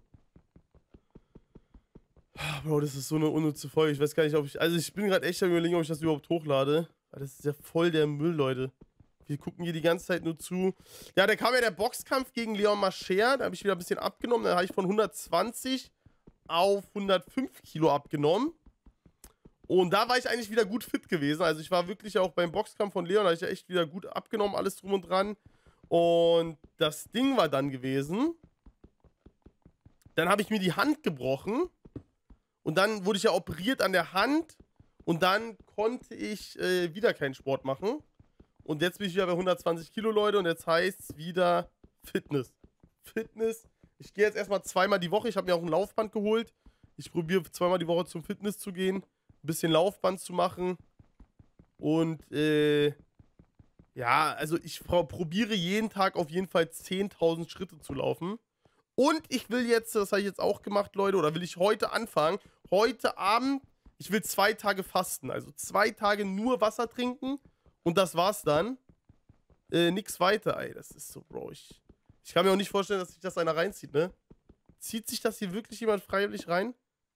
Bro, das ist so eine unnütze Folge. Ich weiß gar nicht, ob ich... Also ich bin gerade echt am Überlegen, ob ich das überhaupt hochlade. Das ist ja voll der Müll, Leute. Wir gucken hier die ganze Zeit nur zu. Ja, da kam ja der Boxkampf gegen Leon Mascher. Da habe ich wieder ein bisschen abgenommen. Da habe ich von hundertzwanzig auf hundertfünf Kilo abgenommen. Und da war ich eigentlich wieder gut fit gewesen. Also ich war wirklich auch beim Boxkampf von Leon, da habe ich ja echt wieder gut abgenommen, alles drum und dran. Und das Ding war dann gewesen. Dann habe ich mir die Hand gebrochen. Und dann wurde ich ja operiert an der Hand. Und dann konnte ich äh, wieder keinen Sport machen. Und jetzt bin ich wieder bei hundertzwanzig Kilo, Leute. Und jetzt heißt es wieder Fitness. Fitness. Ich gehe jetzt erstmal zweimal die Woche. Ich habe mir auch ein Laufband geholt. Ich probiere zweimal die Woche zum Fitness zu gehen. Ein bisschen Laufband zu machen. Und, äh, ja, also ich probiere jeden Tag auf jeden Fall zehntausend Schritte zu laufen. Und ich will jetzt, das habe ich jetzt auch gemacht, Leute, oder will ich heute anfangen, heute Abend, ich will zwei Tage fasten. Also zwei Tage nur Wasser trinken und das war's dann. Äh, nix weiter, ey. Das ist so, Bro. Ich, ich kann mir auch nicht vorstellen, dass sich das einer reinzieht, ne? Zieht sich das hier wirklich jemand freiwillig rein?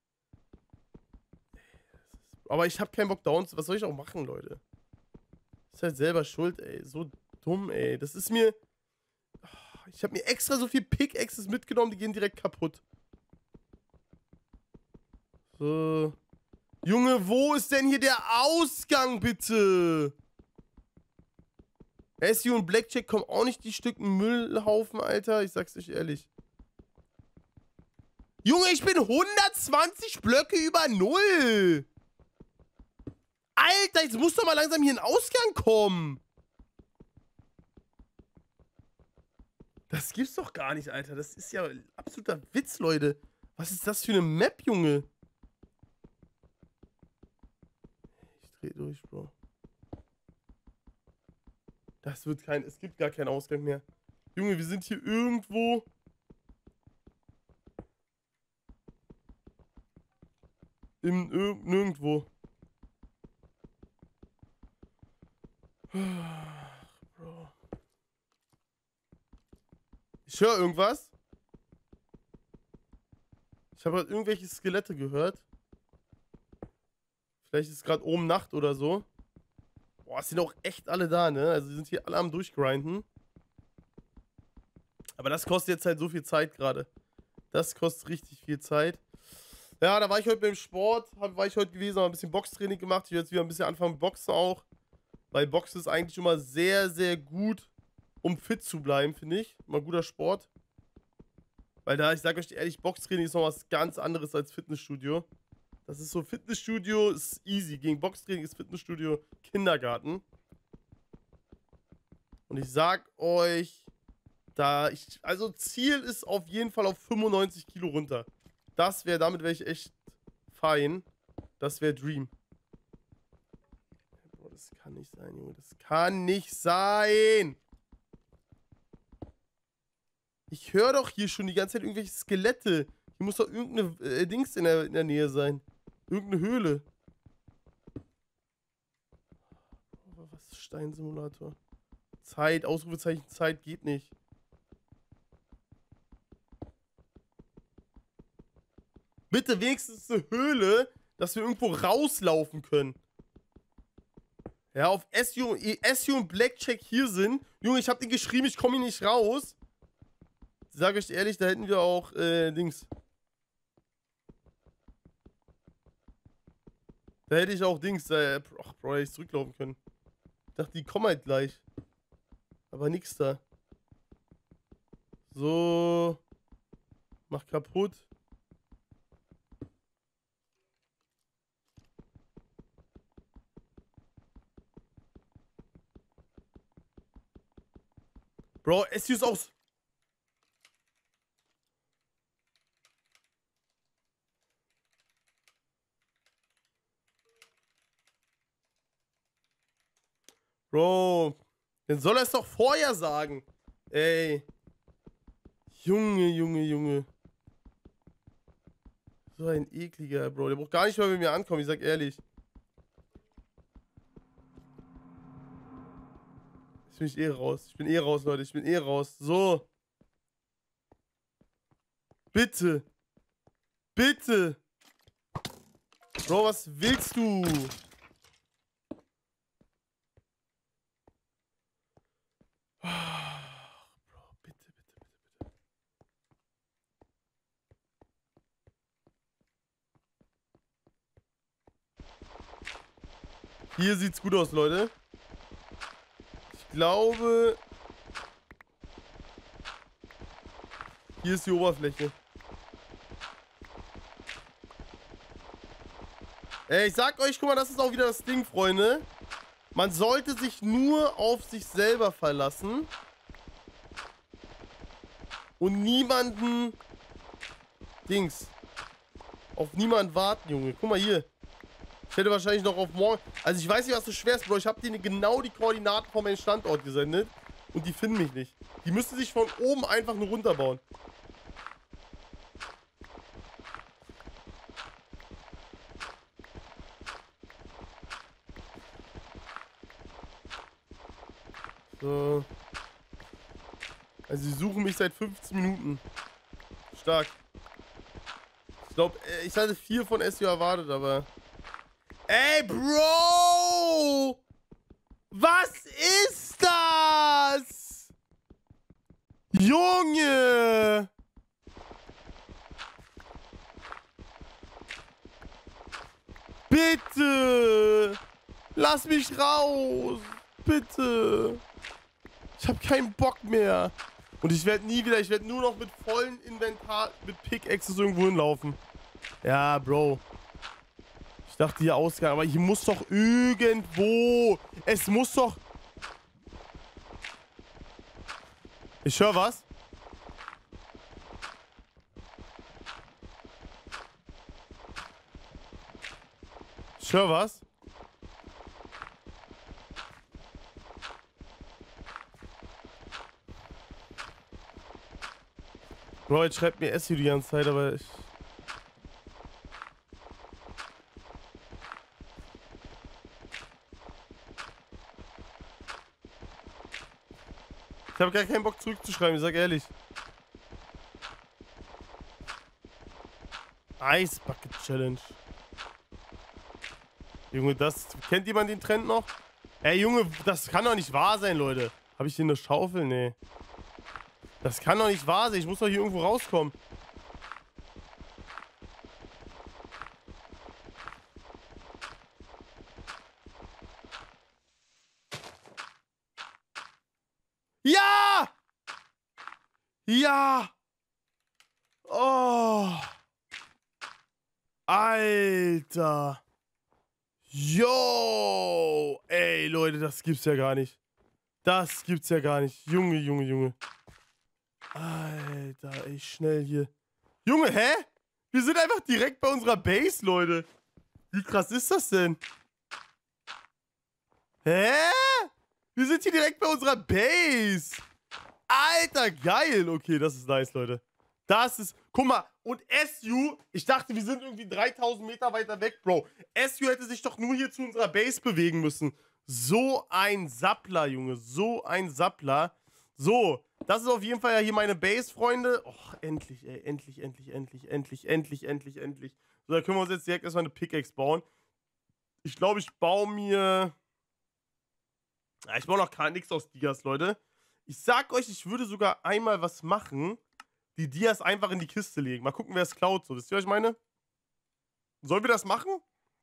Aber ich habe keinen Bock down. Was soll ich auch machen, Leute? Ist halt selber schuld, ey. So dumm, ey. Das ist mir... Ich habe mir extra so viel Pickaxes mitgenommen, die gehen direkt kaputt. So. Junge, wo ist denn hier der Ausgang, bitte? S U und Blackjack kommen auch nicht die Stücken Müllhaufen, Alter. Ich sag's euch ehrlich. Junge, ich bin hundertzwanzig Blöcke über Null. Alter, jetzt muss doch mal langsam hier ein Ausgang kommen. Das gibt's doch gar nicht, Alter. Das ist ja absoluter Witz, Leute. Was ist das für eine Map, Junge? Ich dreh durch, Bro. Das wird kein... Es gibt gar keinen Ausgang mehr. Junge, wir sind hier irgendwo... Im... Ir nirgendwo. Ich höre irgendwas. Ich habe halt irgendwelche Skelette gehört. Vielleicht ist es gerade oben Nacht oder so. Boah, es sind auch echt alle da, ne? Also, die sind hier alle am Durchgrinden. Aber das kostet jetzt halt so viel Zeit gerade. Das kostet richtig viel Zeit. Ja, da war ich heute beim Sport. Hab, war ich heute gewesen, habe ein bisschen Boxtraining gemacht. Ich werde jetzt wieder ein bisschen anfangen mit Boxen auch. Weil Boxen ist eigentlich immer sehr, sehr gut, um fit zu bleiben, finde ich. Mal guter Sport. Weil da, ich sage euch ehrlich, Boxtraining ist noch was ganz anderes als Fitnessstudio. Das ist so, Fitnessstudio ist easy. Gegen Boxtraining ist Fitnessstudio Kindergarten. Und ich sag euch, da ich, also Ziel ist auf jeden Fall auf fünfundneunzig Kilo runter. Das wäre, damit wäre ich echt fein. Das wäre Dream. Boah, das kann nicht sein, Junge. Das kann nicht sein. Ich höre doch hier schon die ganze Zeit irgendwelche Skelette. Hier muss doch irgendeine äh, Dings in der, in der Nähe sein. Irgendeine Höhle. Oh, was ist Steinsimulator? Zeit, Ausrufezeichen, Zeit geht nicht. Bitte wenigstens eine Höhle, dass wir irgendwo rauslaufen können. Ja, auf S U, S U und Blackjack hier sind. Junge, ich hab den geschrieben, ich komme hier nicht raus. Sag euch ehrlich, da hätten wir auch, äh, Dings. Da hätte ich auch Dings, äh, ach, Bro, hätte ich zurücklaufen können. Ich dachte, die kommen halt gleich. Aber nix da. So. Mach kaputt. Bro, S U ist aus. Bro, dann soll er es doch vorher sagen. Ey. Junge, Junge, Junge. So ein ekliger, Bro. Der braucht gar nicht mal bei mir ankommen, ich sag ehrlich. Jetzt bin ich eh raus. Ich bin eh raus, Leute. Ich bin eh raus. So. Bitte. Bitte. Bro, was willst du? Bro, bitte, bitte, bitte, bitte. Hier sieht's gut aus, Leute. Ich glaube... Hier ist die Oberfläche. Ey, ich sag euch, guck mal, das ist auch wieder das Ding, Freunde. Man sollte sich nur auf sich selber verlassen. Und niemanden... Dings. Auf niemanden warten, Junge. Guck mal hier. Ich hätte wahrscheinlich noch auf morgen... Also ich weiß nicht, was so schwer ist, Bro. Ich habe denen genau die Koordinaten von meinem Standort gesendet. Und die finden mich nicht. Die müssten sich von oben einfach nur runterbauen. So. Also sie suchen mich seit fünfzehn Minuten. Stark. Ich glaube, ich hatte vier von S U erwartet, aber... Ey, Bro! Was ist das? Junge! Bitte! Lass mich raus! Bitte! Ich habe keinen Bock mehr. Und ich werde nie wieder, ich werde nur noch mit vollem Inventar, mit Pickaxes irgendwo hinlaufen. Ja, Bro. Ich dachte hier Ausgang, aber hier muss doch irgendwo. Es muss doch. Ich höre was. Ich höre was. Bro, jetzt schreibt mir S U die ganze Zeit, aber ich... Ich habe gar keinen Bock zurückzuschreiben, ich sag ehrlich. Ice Bucket Challenge. Junge, das... Kennt jemand den Trend noch? Ey, Junge, das kann doch nicht wahr sein, Leute. Habe ich hier eine Schaufel? Nee. Das kann doch nicht wahr sein. Ich muss doch hier irgendwo rauskommen. Ja! Ja! Oh! Alter! Yo! Ey, Leute, das gibt's ja gar nicht. Das gibt's ja gar nicht. Junge, Junge, Junge. Alter, ey, schnell hier. Junge, hä? Wir sind einfach direkt bei unserer Base, Leute. Wie krass ist das denn? Hä? Wir sind hier direkt bei unserer Base. Alter, geil. Okay, das ist nice, Leute. Das ist... Guck mal, und S U... Ich dachte, wir sind irgendwie dreitausend Meter weiter weg, Bro. S U hätte sich doch nur hier zu unserer Base bewegen müssen. So ein Sappler, Junge. So ein Sappler. So, das ist auf jeden Fall ja hier meine Base, Freunde. Och, endlich, ey. Endlich, endlich, endlich, endlich, endlich, endlich, endlich. So, da können wir uns jetzt direkt erstmal eine Pickaxe bauen. Ich glaube, ich baue mir... Ja, ich baue noch gar nichts aus Dias, Leute. Ich sag euch, ich würde sogar einmal was machen. Die Dias einfach in die Kiste legen. Mal gucken, wer es klaut. So, wisst ihr, was ich meine? Sollen wir das machen?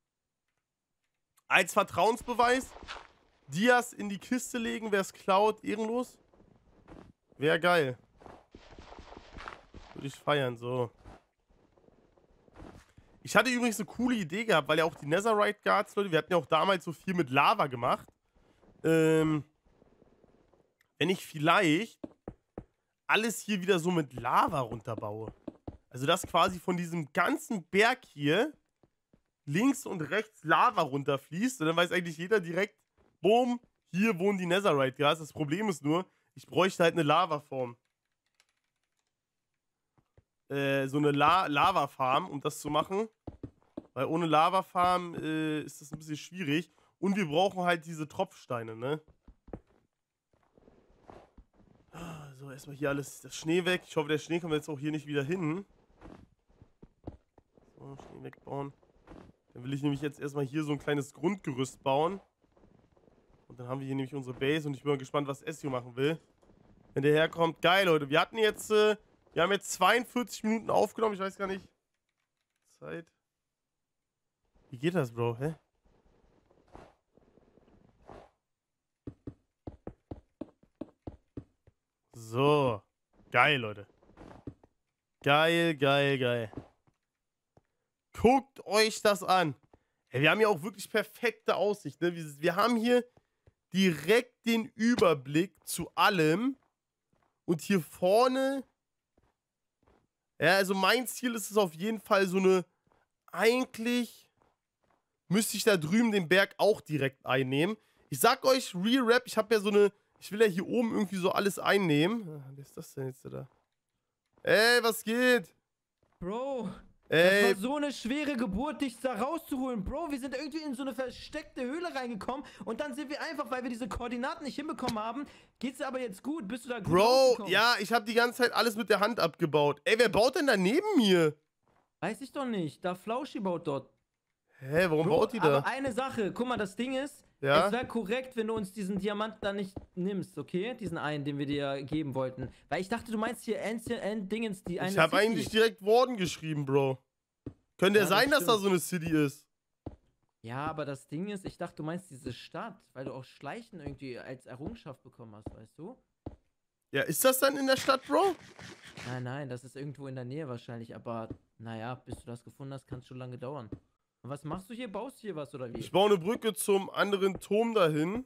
Als Vertrauensbeweis. Dias in die Kiste legen, wer es klaut. Ehrenlos. Wäre geil. Würde ich feiern, so. Ich hatte übrigens eine coole Idee gehabt, weil ja auch die Netherite Guards, Leute, wir hatten ja auch damals so viel mit Lava gemacht. Ähm, wenn ich vielleicht alles hier wieder so mit Lava runterbaue. Also dass quasi von diesem ganzen Berg hier links und rechts Lava runterfließt. Und dann weiß eigentlich jeder direkt, boom, hier wohnen die Netherite Guards. Das Problem ist nur, ich bräuchte halt eine Lava-Form. Äh, so eine La Lava-Farm, um das zu machen. Weil ohne Lava-Farm äh, ist das ein bisschen schwierig. Und wir brauchen halt diese Tropfsteine, ne? So, erstmal hier alles, das Schnee weg. Ich hoffe, der Schnee kommt jetzt auch hier nicht wieder hin. So, Schnee wegbauen. Dann will ich nämlich jetzt erstmal hier so ein kleines Grundgerüst bauen. Und dann haben wir hier nämlich unsere Base und ich bin mal gespannt, was S U machen will. Wenn der herkommt. Geil, Leute. Wir hatten jetzt, äh, wir haben jetzt zweiundvierzig Minuten aufgenommen. Ich weiß gar nicht. Zeit. Wie geht das, Bro? Hä? So. Geil, Leute. Geil, geil, geil. Guckt euch das an. Ey, wir haben ja auch wirklich perfekte Aussicht, ne? Wir, wir haben hier direkt den Überblick zu allem. Und hier vorne... Ja, also mein Ziel ist es auf jeden Fall so eine... Eigentlich müsste ich da drüben den Berg auch direkt einnehmen. Ich sag euch, Real Rap, ich habe ja so eine... Ich will ja hier oben irgendwie so alles einnehmen. Ah, wer ist das denn jetzt da? Ey, was geht? Bro, Ey. das war so eine schwere Geburt, dich da rauszuholen. Bro, wir sind irgendwie in so eine versteckte Höhle reingekommen und dann sind wir einfach, weil wir diese Koordinaten nicht hinbekommen haben, geht's dir aber jetzt gut? Bist du da gut Bro, rausgekommen? ja, ich habe die ganze Zeit alles mit der Hand abgebaut. Ey, wer baut denn da neben mir? Weiß ich doch nicht. Da Flauschi baut dort. Hä, warum Bro, baut die da? aber eine Sache, guck mal, das Ding ist, Ja? es wäre korrekt, wenn du uns diesen Diamant da nicht nimmst, okay? Diesen einen, den wir dir geben wollten. Weil ich dachte, du meinst hier Ancient End Dingens, die eine Ich habe City. eigentlich direkt Warden geschrieben, Bro. Könnte ja Ja, das sein, dass da stimmt. so eine City ist. Ja, aber das Ding ist, ich dachte, du meinst diese Stadt, weil du auch Schleichen irgendwie als Errungenschaft bekommen hast, weißt du? Ja, ist das dann in der Stadt, Bro? Nein, nein, das ist irgendwo in der Nähe wahrscheinlich, aber naja, bis du das gefunden hast, kann es schon lange dauern. Und was machst du hier? Baust du hier was oder wie? Ich baue eine Brücke zum anderen Turm dahin.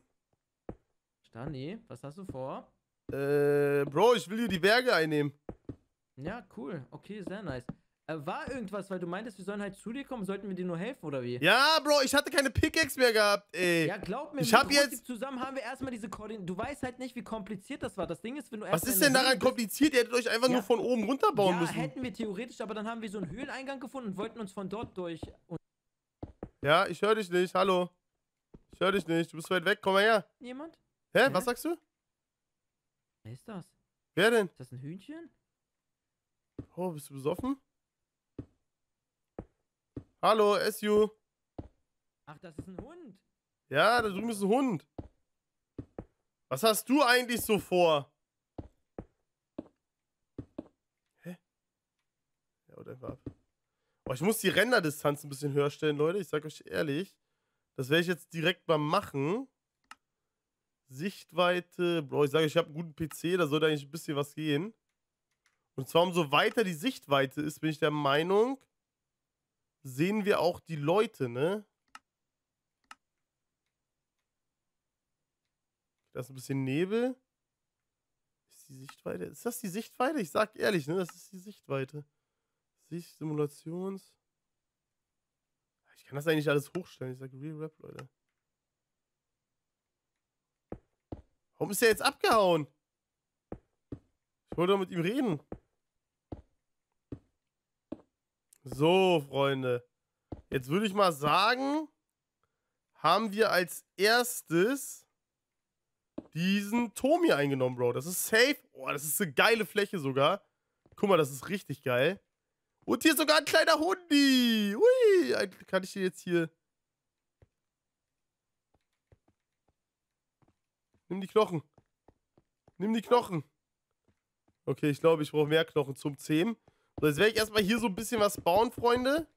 Stani, was hast du vor? Äh, Bro, ich will hier die Berge einnehmen. Ja, cool. Okay, sehr nice. Äh, war irgendwas, weil du meintest, wir sollen halt zu dir kommen, sollten wir dir nur helfen oder wie? Ja, Bro, ich hatte keine Pickaxe mehr gehabt, ey. Ja, glaub mir, Ich mit hab Rotip jetzt- zusammen haben wir erstmal diese Koordinaten. Du weißt halt nicht, wie kompliziert das war. Das Ding ist, wenn du Was erst ist denn daran kompliziert? Ihr hättet euch einfach Ja. nur von oben runterbauen Ja, müssen. hätten wir theoretisch, aber dann haben wir so einen Höhleneingang gefunden und wollten uns von dort durch. Und Ja, ich höre dich nicht, hallo. Ich höre dich nicht, du bist weit weg, komm mal her. jemand? Hä, Hä? was sagst du? Wer ist das? Wer denn? Ist das ein Hühnchen? Oh, bist du besoffen? Hallo, S U. Ach, das ist ein Hund. Ja, da drüben ist ein Hund. Was hast du eigentlich so vor? Hä? Ja, oder einfach ab. Oh, ich muss die Renderdistanz ein bisschen höher stellen, Leute. Ich sag euch ehrlich. Das werde ich jetzt direkt mal machen. Sichtweite. Bro, ich sage, ich habe einen guten P C. Da sollte eigentlich ein bisschen was gehen. Und zwar umso weiter die Sichtweite ist, bin ich der Meinung, sehen wir auch die Leute, ne? Da ist ein bisschen Nebel. Ist die Sichtweite? Ist das die Sichtweite? Ich sag ehrlich, ne? Das ist die Sichtweite. Sicht, Simulations. Ich kann das eigentlich alles hochstellen. Ich sag Real Rap, Leute. Warum ist der jetzt abgehauen? Ich wollte doch mit ihm reden. So, Freunde. Jetzt würde ich mal sagen, haben wir als erstes diesen Turm hier eingenommen, Bro. Das ist safe. Oh, das ist eine geile Fläche sogar. Guck mal, das ist richtig geil. Und hier sogar ein kleiner Hundi. Ui, kann ich den jetzt hier... Nimm die Knochen. Nimm die Knochen. Okay, ich glaube, ich brauche mehr Knochen zum Zähmen. So, jetzt werde ich erstmal hier so ein bisschen was bauen, Freunde.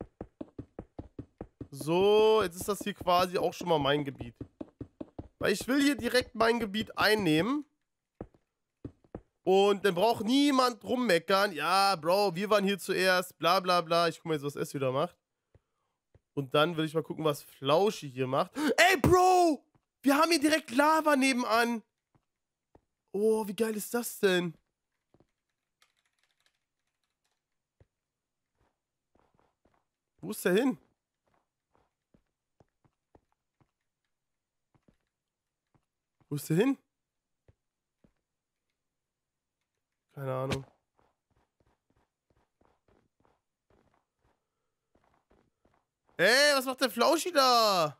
So, jetzt ist das hier quasi auch schon mal mein Gebiet. Weil ich will hier direkt mein Gebiet einnehmen. Und dann braucht niemand rummeckern. Ja, Bro, wir waren hier zuerst. Bla, bla, bla. Ich guck mal jetzt, was S wieder macht. Und dann will ich mal gucken, was Flauschi hier macht. Ey, Bro! Wir haben hier direkt Lava nebenan. Oh, wie geil ist das denn? Wo ist der hin? Wo ist der hin? Keine Ahnung. Ey, was macht der Flauschi da?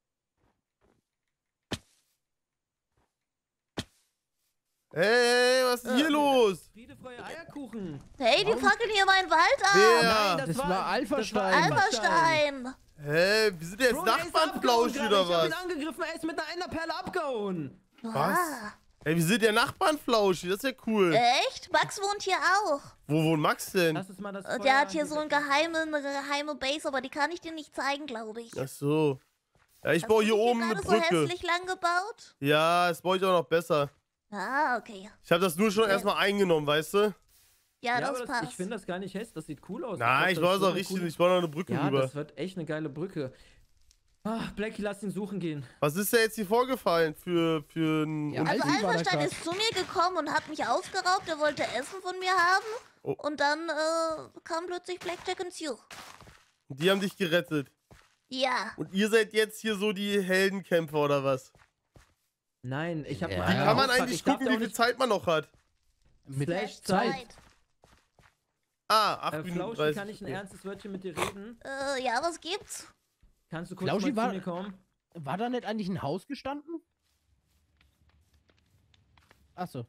Hey, was ist denn hier los? Friedefreie Eierkuchen. Hey, die fackeln hier meinen Wald ab. Wer? Nein, Das war Alpha-Stein. Alpha-Stein. Hä, wir sind jetzt Bro, der ist Nachbarn, abgehauen Flauschi, gerade. oder Ich hab ihn was? angegriffen, er ist mit einer Enderperle abgehauen. Was? Ah, Ey, wir sind ja Nachbarn, Flauschi, das ist ja cool. echt? Max wohnt hier auch. Wo wohnt Max denn? Lass uns mal das Äh, Feuer Der hat hier so angehen. eine geheime, eine geheime Base, aber die kann ich dir nicht zeigen, glaube ich. Ach so. Ja, ich Hast baue du hier die oben eine gerade so Brücke. hässlich lang gebaut? Ja, das baue ich auch noch besser. Ah, okay. Ich habe das nur schon Ja. erstmal eingenommen, weißt du? Ja, Ja, das aber das, passt. ich finde das gar nicht hässlich, das sieht cool aus. Nein, ich glaub, baue das es auch wird eine richtig, coole- ich baue noch eine Brücke Ja, rüber. das wird echt eine geile Brücke. Ah, Blackie, lass ihn suchen gehen. Was ist da jetzt hier vorgefallen für, für ein... Ja, und- Also Aldi war da Alpha-Stein grad. ist zu mir gekommen und hat mich ausgeraubt, er wollte Essen von mir haben. Oh. Und dann äh, kam plötzlich Blackjack ins Zoo. Die haben dich gerettet. Ja. Und ihr seid jetzt hier so die Heldenkämpfer, oder was? Nein, ich habe Ja. einen Kann man Auftrag, eigentlich ich darf gucken, da wie auch viel nicht- Zeit man noch hat? Mit Slash Zeit. Zeit. Ah, acht Äh, Minuten Flauschi, dreißig. kann ich ein ernstes Wörtchen mit dir reden? Äh, ja, was gibt's? Kannst du kurz Flauschi mal war- zu mir kommen? War da nicht eigentlich ein Haus gestanden? Achso.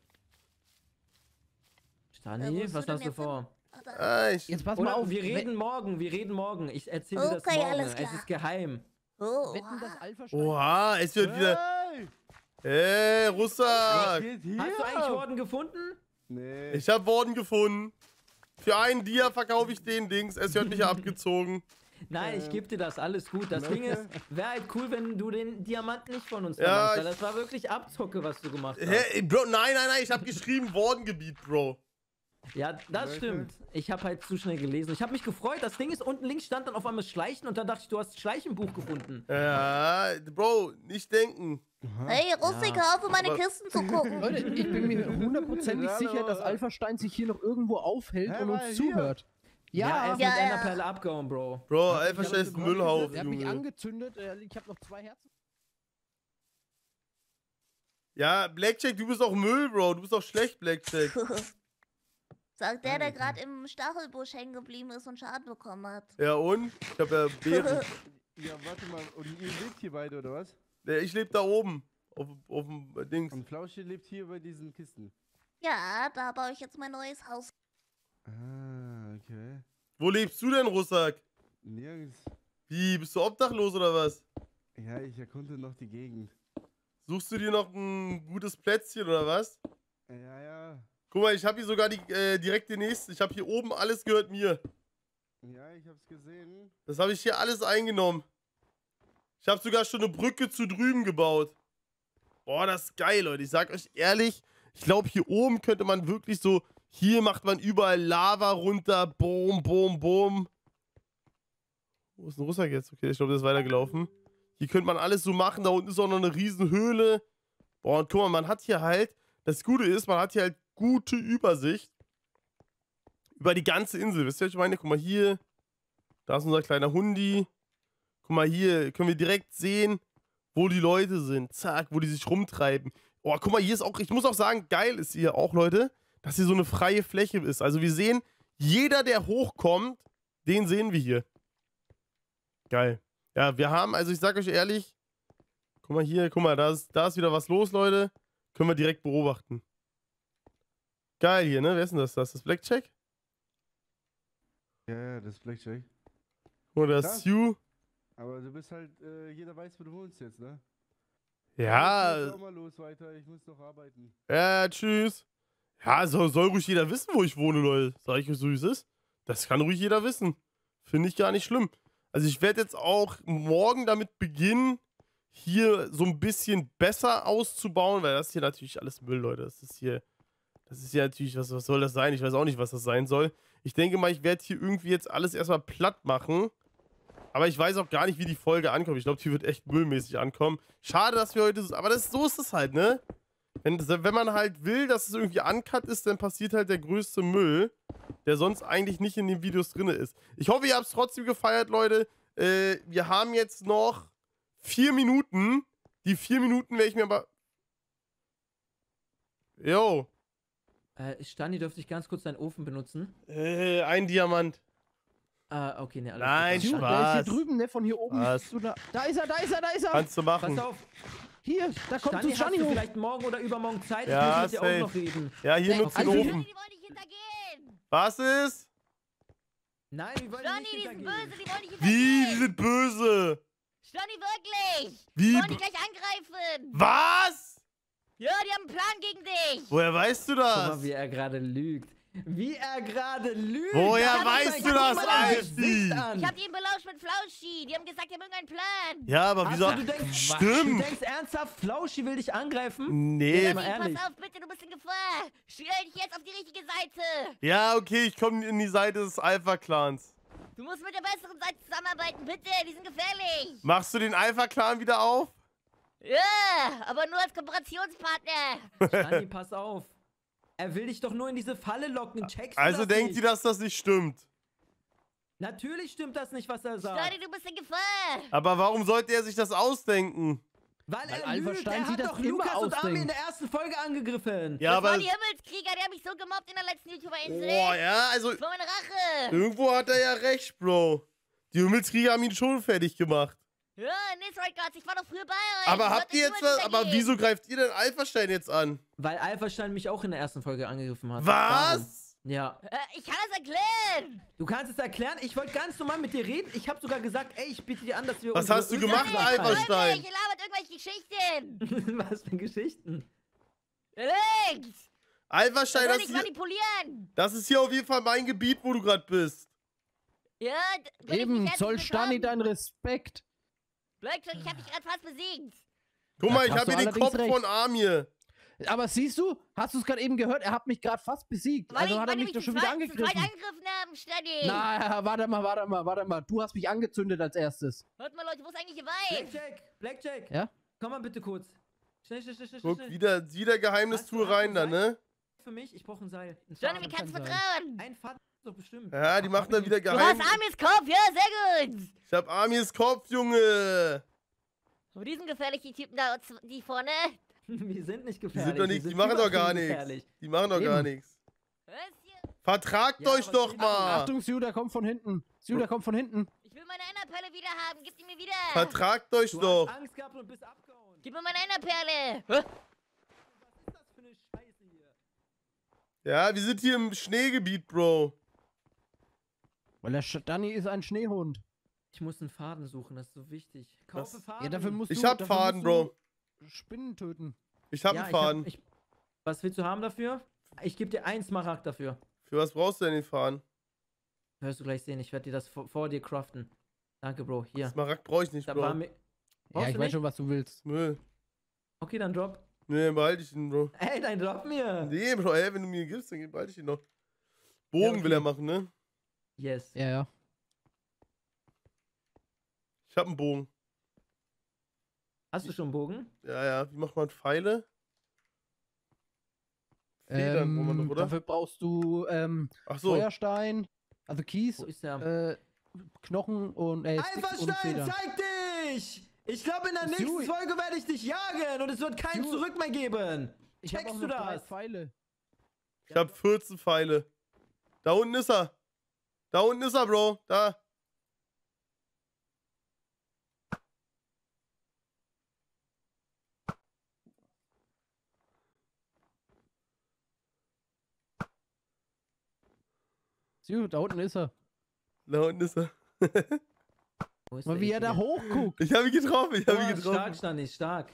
Äh, wo Stani, bist was du hast denn du jetzt vor? Ah, da. Ah, ich, Jetzt pass mal Oder auf. wir we- reden morgen, wir reden morgen. Ich erzähle dir das Okay, morgen. alles Es klar. ist geheim. Oh, Wetten, dass oha. Alpha-Stein. oha, es wird wieder... Hey! Hey, Was Russak! geht hier? Hast du eigentlich Orden gefunden? Nee. Ich habe Worten gefunden. Für einen Dia verkaufe ich den Dings. Es wird mich abgezogen. Nein, ich Ähm, gebe dir das, alles gut. Das Ding ist, okay. wäre halt cool, wenn du den Diamanten nicht von uns Ja, verlangst, weil ich- das war wirklich Abzocke, was du gemacht hast. Hä, Bro, nein, nein, nein, ich habe geschrieben Wordengebiet, Bro. Ja, das Welche? stimmt. Ich habe halt zu schnell gelesen. Ich habe mich gefreut. Das Ding ist, unten links stand dann auf einmal Schleichen und dann dachte ich, du hast Schleichenbuch gefunden. Ja, Bro, nicht denken. Hey, Rustik, hör auf, in meine aber- Kisten zu gucken. Leute, ich bin mir hundertprozentig Ja, sicher, dass aber- Alpha-Stein sich hier noch irgendwo aufhält Hä, und war er uns hier? zuhört. Ja, er Ja, ist Ja, mit ja. einer Perle abgehauen, Bro. Bro, Hat einfach mich scheiß aber Müllhaufen, er hat mich Junge. angezündet. äh, Ich habe noch zwei Herzen. Ja, Blackjack, du bist auch Müll, Bro. Du bist auch schlecht, Blackjack. Sagt der, der gerade im Stachelbusch hängen geblieben ist und Schaden bekommen hat. Ja, und? Ich hab ja Beeren. Ja, warte mal. Und ihr lebt hier beide, oder was? Ja, ich lebe da oben. Auf, auf dem Dings. Und Flauschi lebt hier bei diesen Kisten. Ja, da baue ich jetzt mein neues Haus. Ah, okay. Wo lebst du denn, Russak? Nirgends. Wie, bist du obdachlos oder was? Ja, ich erkunde noch die Gegend. Suchst du dir noch ein gutes Plätzchen oder was? Ja, ja. Guck mal, ich habe hier sogar die, äh, direkt den nächsten. Ich habe hier oben alles gehört mir. Ja, ich hab's gesehen. Das habe ich hier alles eingenommen. Ich habe sogar schon eine Brücke zu drüben gebaut. Boah, das ist geil, Leute. Ich sag euch ehrlich, ich glaube, hier oben könnte man wirklich so... Hier macht man überall Lava runter. Boom, boom, boom. Wo ist ein Rucksack jetzt? Okay, ich glaube, der ist weitergelaufen. Hier könnte man alles so machen. Da unten ist auch noch eine riesen Höhle. Boah, und guck mal, man hat hier halt... Das Gute ist, man hat hier halt gute Übersicht über die ganze Insel. Wisst ihr, was ich meine? Guck mal hier. Da ist unser kleiner Hundi. Guck mal hier. Können wir direkt sehen, wo die Leute sind. Zack, wo die sich rumtreiben. Boah, guck mal, hier ist auch... Ich muss auch sagen, geil ist hier auch, Leute, dass hier so eine freie Fläche ist. Also wir sehen, jeder, der hochkommt, den sehen wir hier. Geil. Ja, wir haben, also ich sag euch ehrlich, guck mal hier, guck mal, da ist, da ist wieder was los, Leute. Können wir direkt beobachten. Geil hier, ne? Wer ist denn das? Das ist das Blackjack? Ja, ja, das ist Blackjack. Oder Krass. Sue? Aber du bist halt, äh, jeder weiß, wo du wohnst jetzt, ne? Ja. Ich muss auch mal los weiter, ich muss noch arbeiten. Ja, tschüss. Ja, soll, soll ruhig jeder wissen, wo ich wohne, Leute. Sag ich euch so, wie es ist. Das kann ruhig jeder wissen. Finde ich gar nicht schlimm. Also ich werde jetzt auch morgen damit beginnen, hier so ein bisschen besser auszubauen, weil das hier natürlich alles Müll, Leute. Das ist hier, das ist hier natürlich, was, was soll das sein? Ich weiß auch nicht, was das sein soll. Ich denke mal, ich werde hier irgendwie jetzt alles erstmal platt machen. Aber ich weiß auch gar nicht, wie die Folge ankommt. Ich glaube, die wird echt müllmäßig ankommen. Schade, dass wir heute... Aber das, so ist es halt, ne? Wenn, wenn man halt will, dass es irgendwie uncut ist, dann passiert halt der größte Müll, der sonst eigentlich nicht in den Videos drin ist. Ich hoffe, ihr habt es trotzdem gefeiert, Leute. Äh, wir haben jetzt noch vier Minuten. Die vier Minuten werde ich mir aber... Yo. Äh, Stani, dürfte ich ganz kurz deinen Ofen benutzen? Äh, ein Diamant. Ah, okay, ne, alles Nein, gut. Du, Spaß. der ist hier drüben, ne? Von hier oben. Was? Zu da. da ist er, da ist er, da ist er. Kannst du machen. Pass auf, Hier, da kommt Stani, zu hast Stani du hoch. vielleicht morgen oder übermorgen Zeit? Ja, ich muss mit dir safe. auch noch reden. Ja, hier Hey, nutzt den also- Ofen. Johnny, die wollen dich hintergehen. Was ist? Nein, wir wollen Johnny, nicht die sind hintergehen. böse, die wollen dich Wie? Die hintergehen. sind böse. Johnny, wirklich. Wie? Die wollen dich gleich angreifen. Was? Ja, die haben einen Plan gegen dich. Woher weißt du Guck das? mal, wie er gerade lügt. Wie er gerade lügt. Woher Da hat er weißt sein du das, Gesicht Alfie? an. Ich hab die ihn belauscht mit Flauschi. Die haben gesagt, die haben irgendeinen Plan. Ja, aber Ach wieso? so, du denkst, Du Stimmt. denkst ernsthaft, Flauschi will dich angreifen? Nee. Ja, mal Johnny, ehrlich. pass auf, bitte, du bist in Gefahr. Stell dich jetzt auf die richtige Seite. Ja, okay, ich komme in die Seite des Alpha-Clans. Du musst mit der besseren Seite zusammenarbeiten, bitte. Die sind gefährlich. Machst du den Alpha-Clan wieder auf? Ja, aber nur als Kooperationspartner. Stani, pass auf. Er will dich doch nur in diese Falle locken. Checkst du Also das denkt nicht? ihr, dass das nicht stimmt? Natürlich stimmt das nicht, was er sagt. Johnny, du bist in Gefahr. Aber warum sollte er sich das ausdenken? Weil, Weil er Alpha lügt. Stein Er sich hat das doch immer Lukas und Ami ausdenkt. in der ersten Folge angegriffen. Ja, das aber... waren die Himmelskrieger, die haben mich so gemobbt in der letzten YouTuber-Insel. Boah, ja, also... Das war meine Rache. Irgendwo hat er ja recht, Bro. Die Himmelskrieger haben ihn schon fertig gemacht. Ja, Nisrite Gods, ich war doch früher bei euch. Aber Ich habt wollte ihr nur jetzt was... Aber hintergehen. wieso greift ihr denn Alpha-Stein jetzt an? Weil Alpha Stein mich auch in der ersten Folge angegriffen hat. Was? Darum. Ja. Äh, ich kann das erklären. Du kannst es erklären. Ich wollte ganz normal mit dir reden. Ich habe sogar gesagt, ey, ich bitte dir an, dass wir Was unsere hast du Öl- gemacht, Öl- Alpha Freunde, Stein? Ihr labert irgendwelche Geschichten. Was für Geschichten? Links. Alpha-Stein, Soll das, ich hier, manipulieren? das ist hier auf jeden Fall mein Gebiet, wo du gerade bist. Ja, d- bin ich Eben, nicht zoll herzlich Stani willkommen. deinen Respekt. Blackjack, ich hab dich gerade fast besiegt. Guck Da mal, ich hast habe du hier den allerdings Kopf recht. von Amir. Aber siehst du, hast du es gerade eben gehört? Er hat mich gerade fast besiegt. Weil Also ich, hat er weil mich mich doch die schon wieder zweiten- zu zweit angegriffen. angegriffen haben, Stani. Na, warte mal, warte mal, warte mal. Du hast mich angezündet als erstes. Hört mal, Leute, wo ist eigentlich ihr Weib? Blackjack, Blackjack. Ja? Komm mal bitte kurz. Schnell, schnell, schnell, schnell. Guck, schnell. wieder, wieder Geheimnistuereien da, ne? Für mich, ich brauche ein Seil. Ein Johnny, Faden. wie kannst du sein. vertrauen? Ein Faden ist doch bestimmt. Ja, die machen da wieder Du hast Geheim... Amis Kopf, ja, sehr gut. Ich hab Amirs Kopf, Junge. Aber die sind gefährlich, die Typen da, die vorne. Wir sind nicht Die gefährlich. sind doch wir nicht, die sind machen doch gar übertrieben nichts. gefährlich. Die machen doch gar Eben. nichts. Was hier? Vertragt Ja, euch aber doch die- mal. Achtung, Sue, der kommt von hinten. Sue, der kommt von hinten. Ich will meine Enderperle wieder haben, gib die mir wieder. Vertragt euch Du doch. hast Angst gehabt und bist abgehauen. Gib mir meine Enderperle. Was ist das für eine Scheiße hier? Ja, wir sind hier im Schneegebiet, Bro. Weil der Stani ist ein Schneehund. Ich muss einen Faden suchen, das ist so wichtig. Kaufe Was? Faden. Ja, dafür musst Ich du, hab dafür Faden, musst Bro. du Spinnen töten. Ich hab Ja, einen ich hab- Faden. ich- Was willst du haben dafür? Ich gebe dir einen Smaragd dafür. Für was brauchst du denn den Faden? Hörst du gleich sehen, ich werde dir das vor, vor dir craften. Danke, Bro. Hier. Smaragd brauche ich nicht, Da war Bro. mir. Ja, Brauchst ich du weiß nicht? schon, was du willst. Müll. Okay, dann drop. Nee, behalte ich ihn, Bro. Ey, dann drop mir. Nee, Bro, ey, wenn du mir gibst, dann behalte ich ihn noch. Bogen Ja, okay. will er machen, ne? Yes. Ja, ja. Ich hab einen Bogen. Hast du schon einen Bogen? Ja, ja. Wie macht man Pfeile? Federn braucht man noch, Ähm, oder? dafür brauchst du ähm, Ach so. Feuerstein, also Kies, Wo ist der? äh, Knochen und äh, Sticks und Alpha-Stein, Federn. zeig dich! Ich glaube, in der nächsten Sui. Folge werde ich dich jagen und es wird kein Sui. Zurück mehr geben. Ich hab Checkst auch du noch drei das? Pfeile. Ich hab vierzehn Pfeile. Da unten ist er. Da unten ist er, Bro. Da. Sieh, da unten ist er. Da unten ist er. Wo ist Mal der wie er da Eklige? hochguckt. Ich hab ihn getroffen. Ich hab ihn Oh, getroffen. stark, Stani, stark.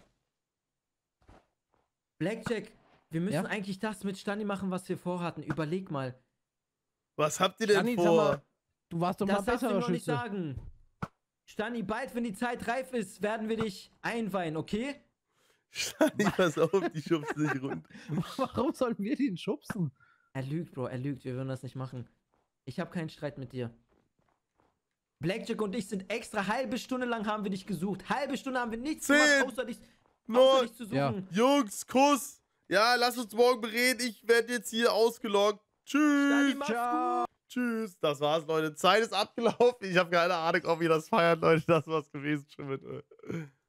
Blackjack, wir müssen Ja? eigentlich das mit Stani machen, was wir vorhatten. Überleg mal. Was habt ihr denn Stani, sag vor? mal, du warst doch mal Das darfst du mir besserer noch nicht Schütze. sagen. Stani, bald, wenn die Zeit reif ist, werden wir dich einweihen, okay? Stani, pass auf, die schubst nicht runter. Warum sollen wir den schubsen? Er lügt, Bro, er lügt. Wir würden das nicht machen. Ich habe keinen Streit mit dir. Blackjack und ich sind extra halbe Stunde lang haben wir dich gesucht. Halbe Stunde haben wir nichts Zehn, gemacht, außer dich, außer Neun, dich zu suchen. Ja. Jungs, Kuss. Ja, lass uns morgen bereden. Ich werde jetzt hier ausgeloggt. Stani, Tschüss. mach's Ciao. gut. Tschüss. Das war's, Leute. Zeit ist abgelaufen. Ich habe keine Ahnung, ob ihr das feiert, Leute. Das war's gewesen schon mit. äh,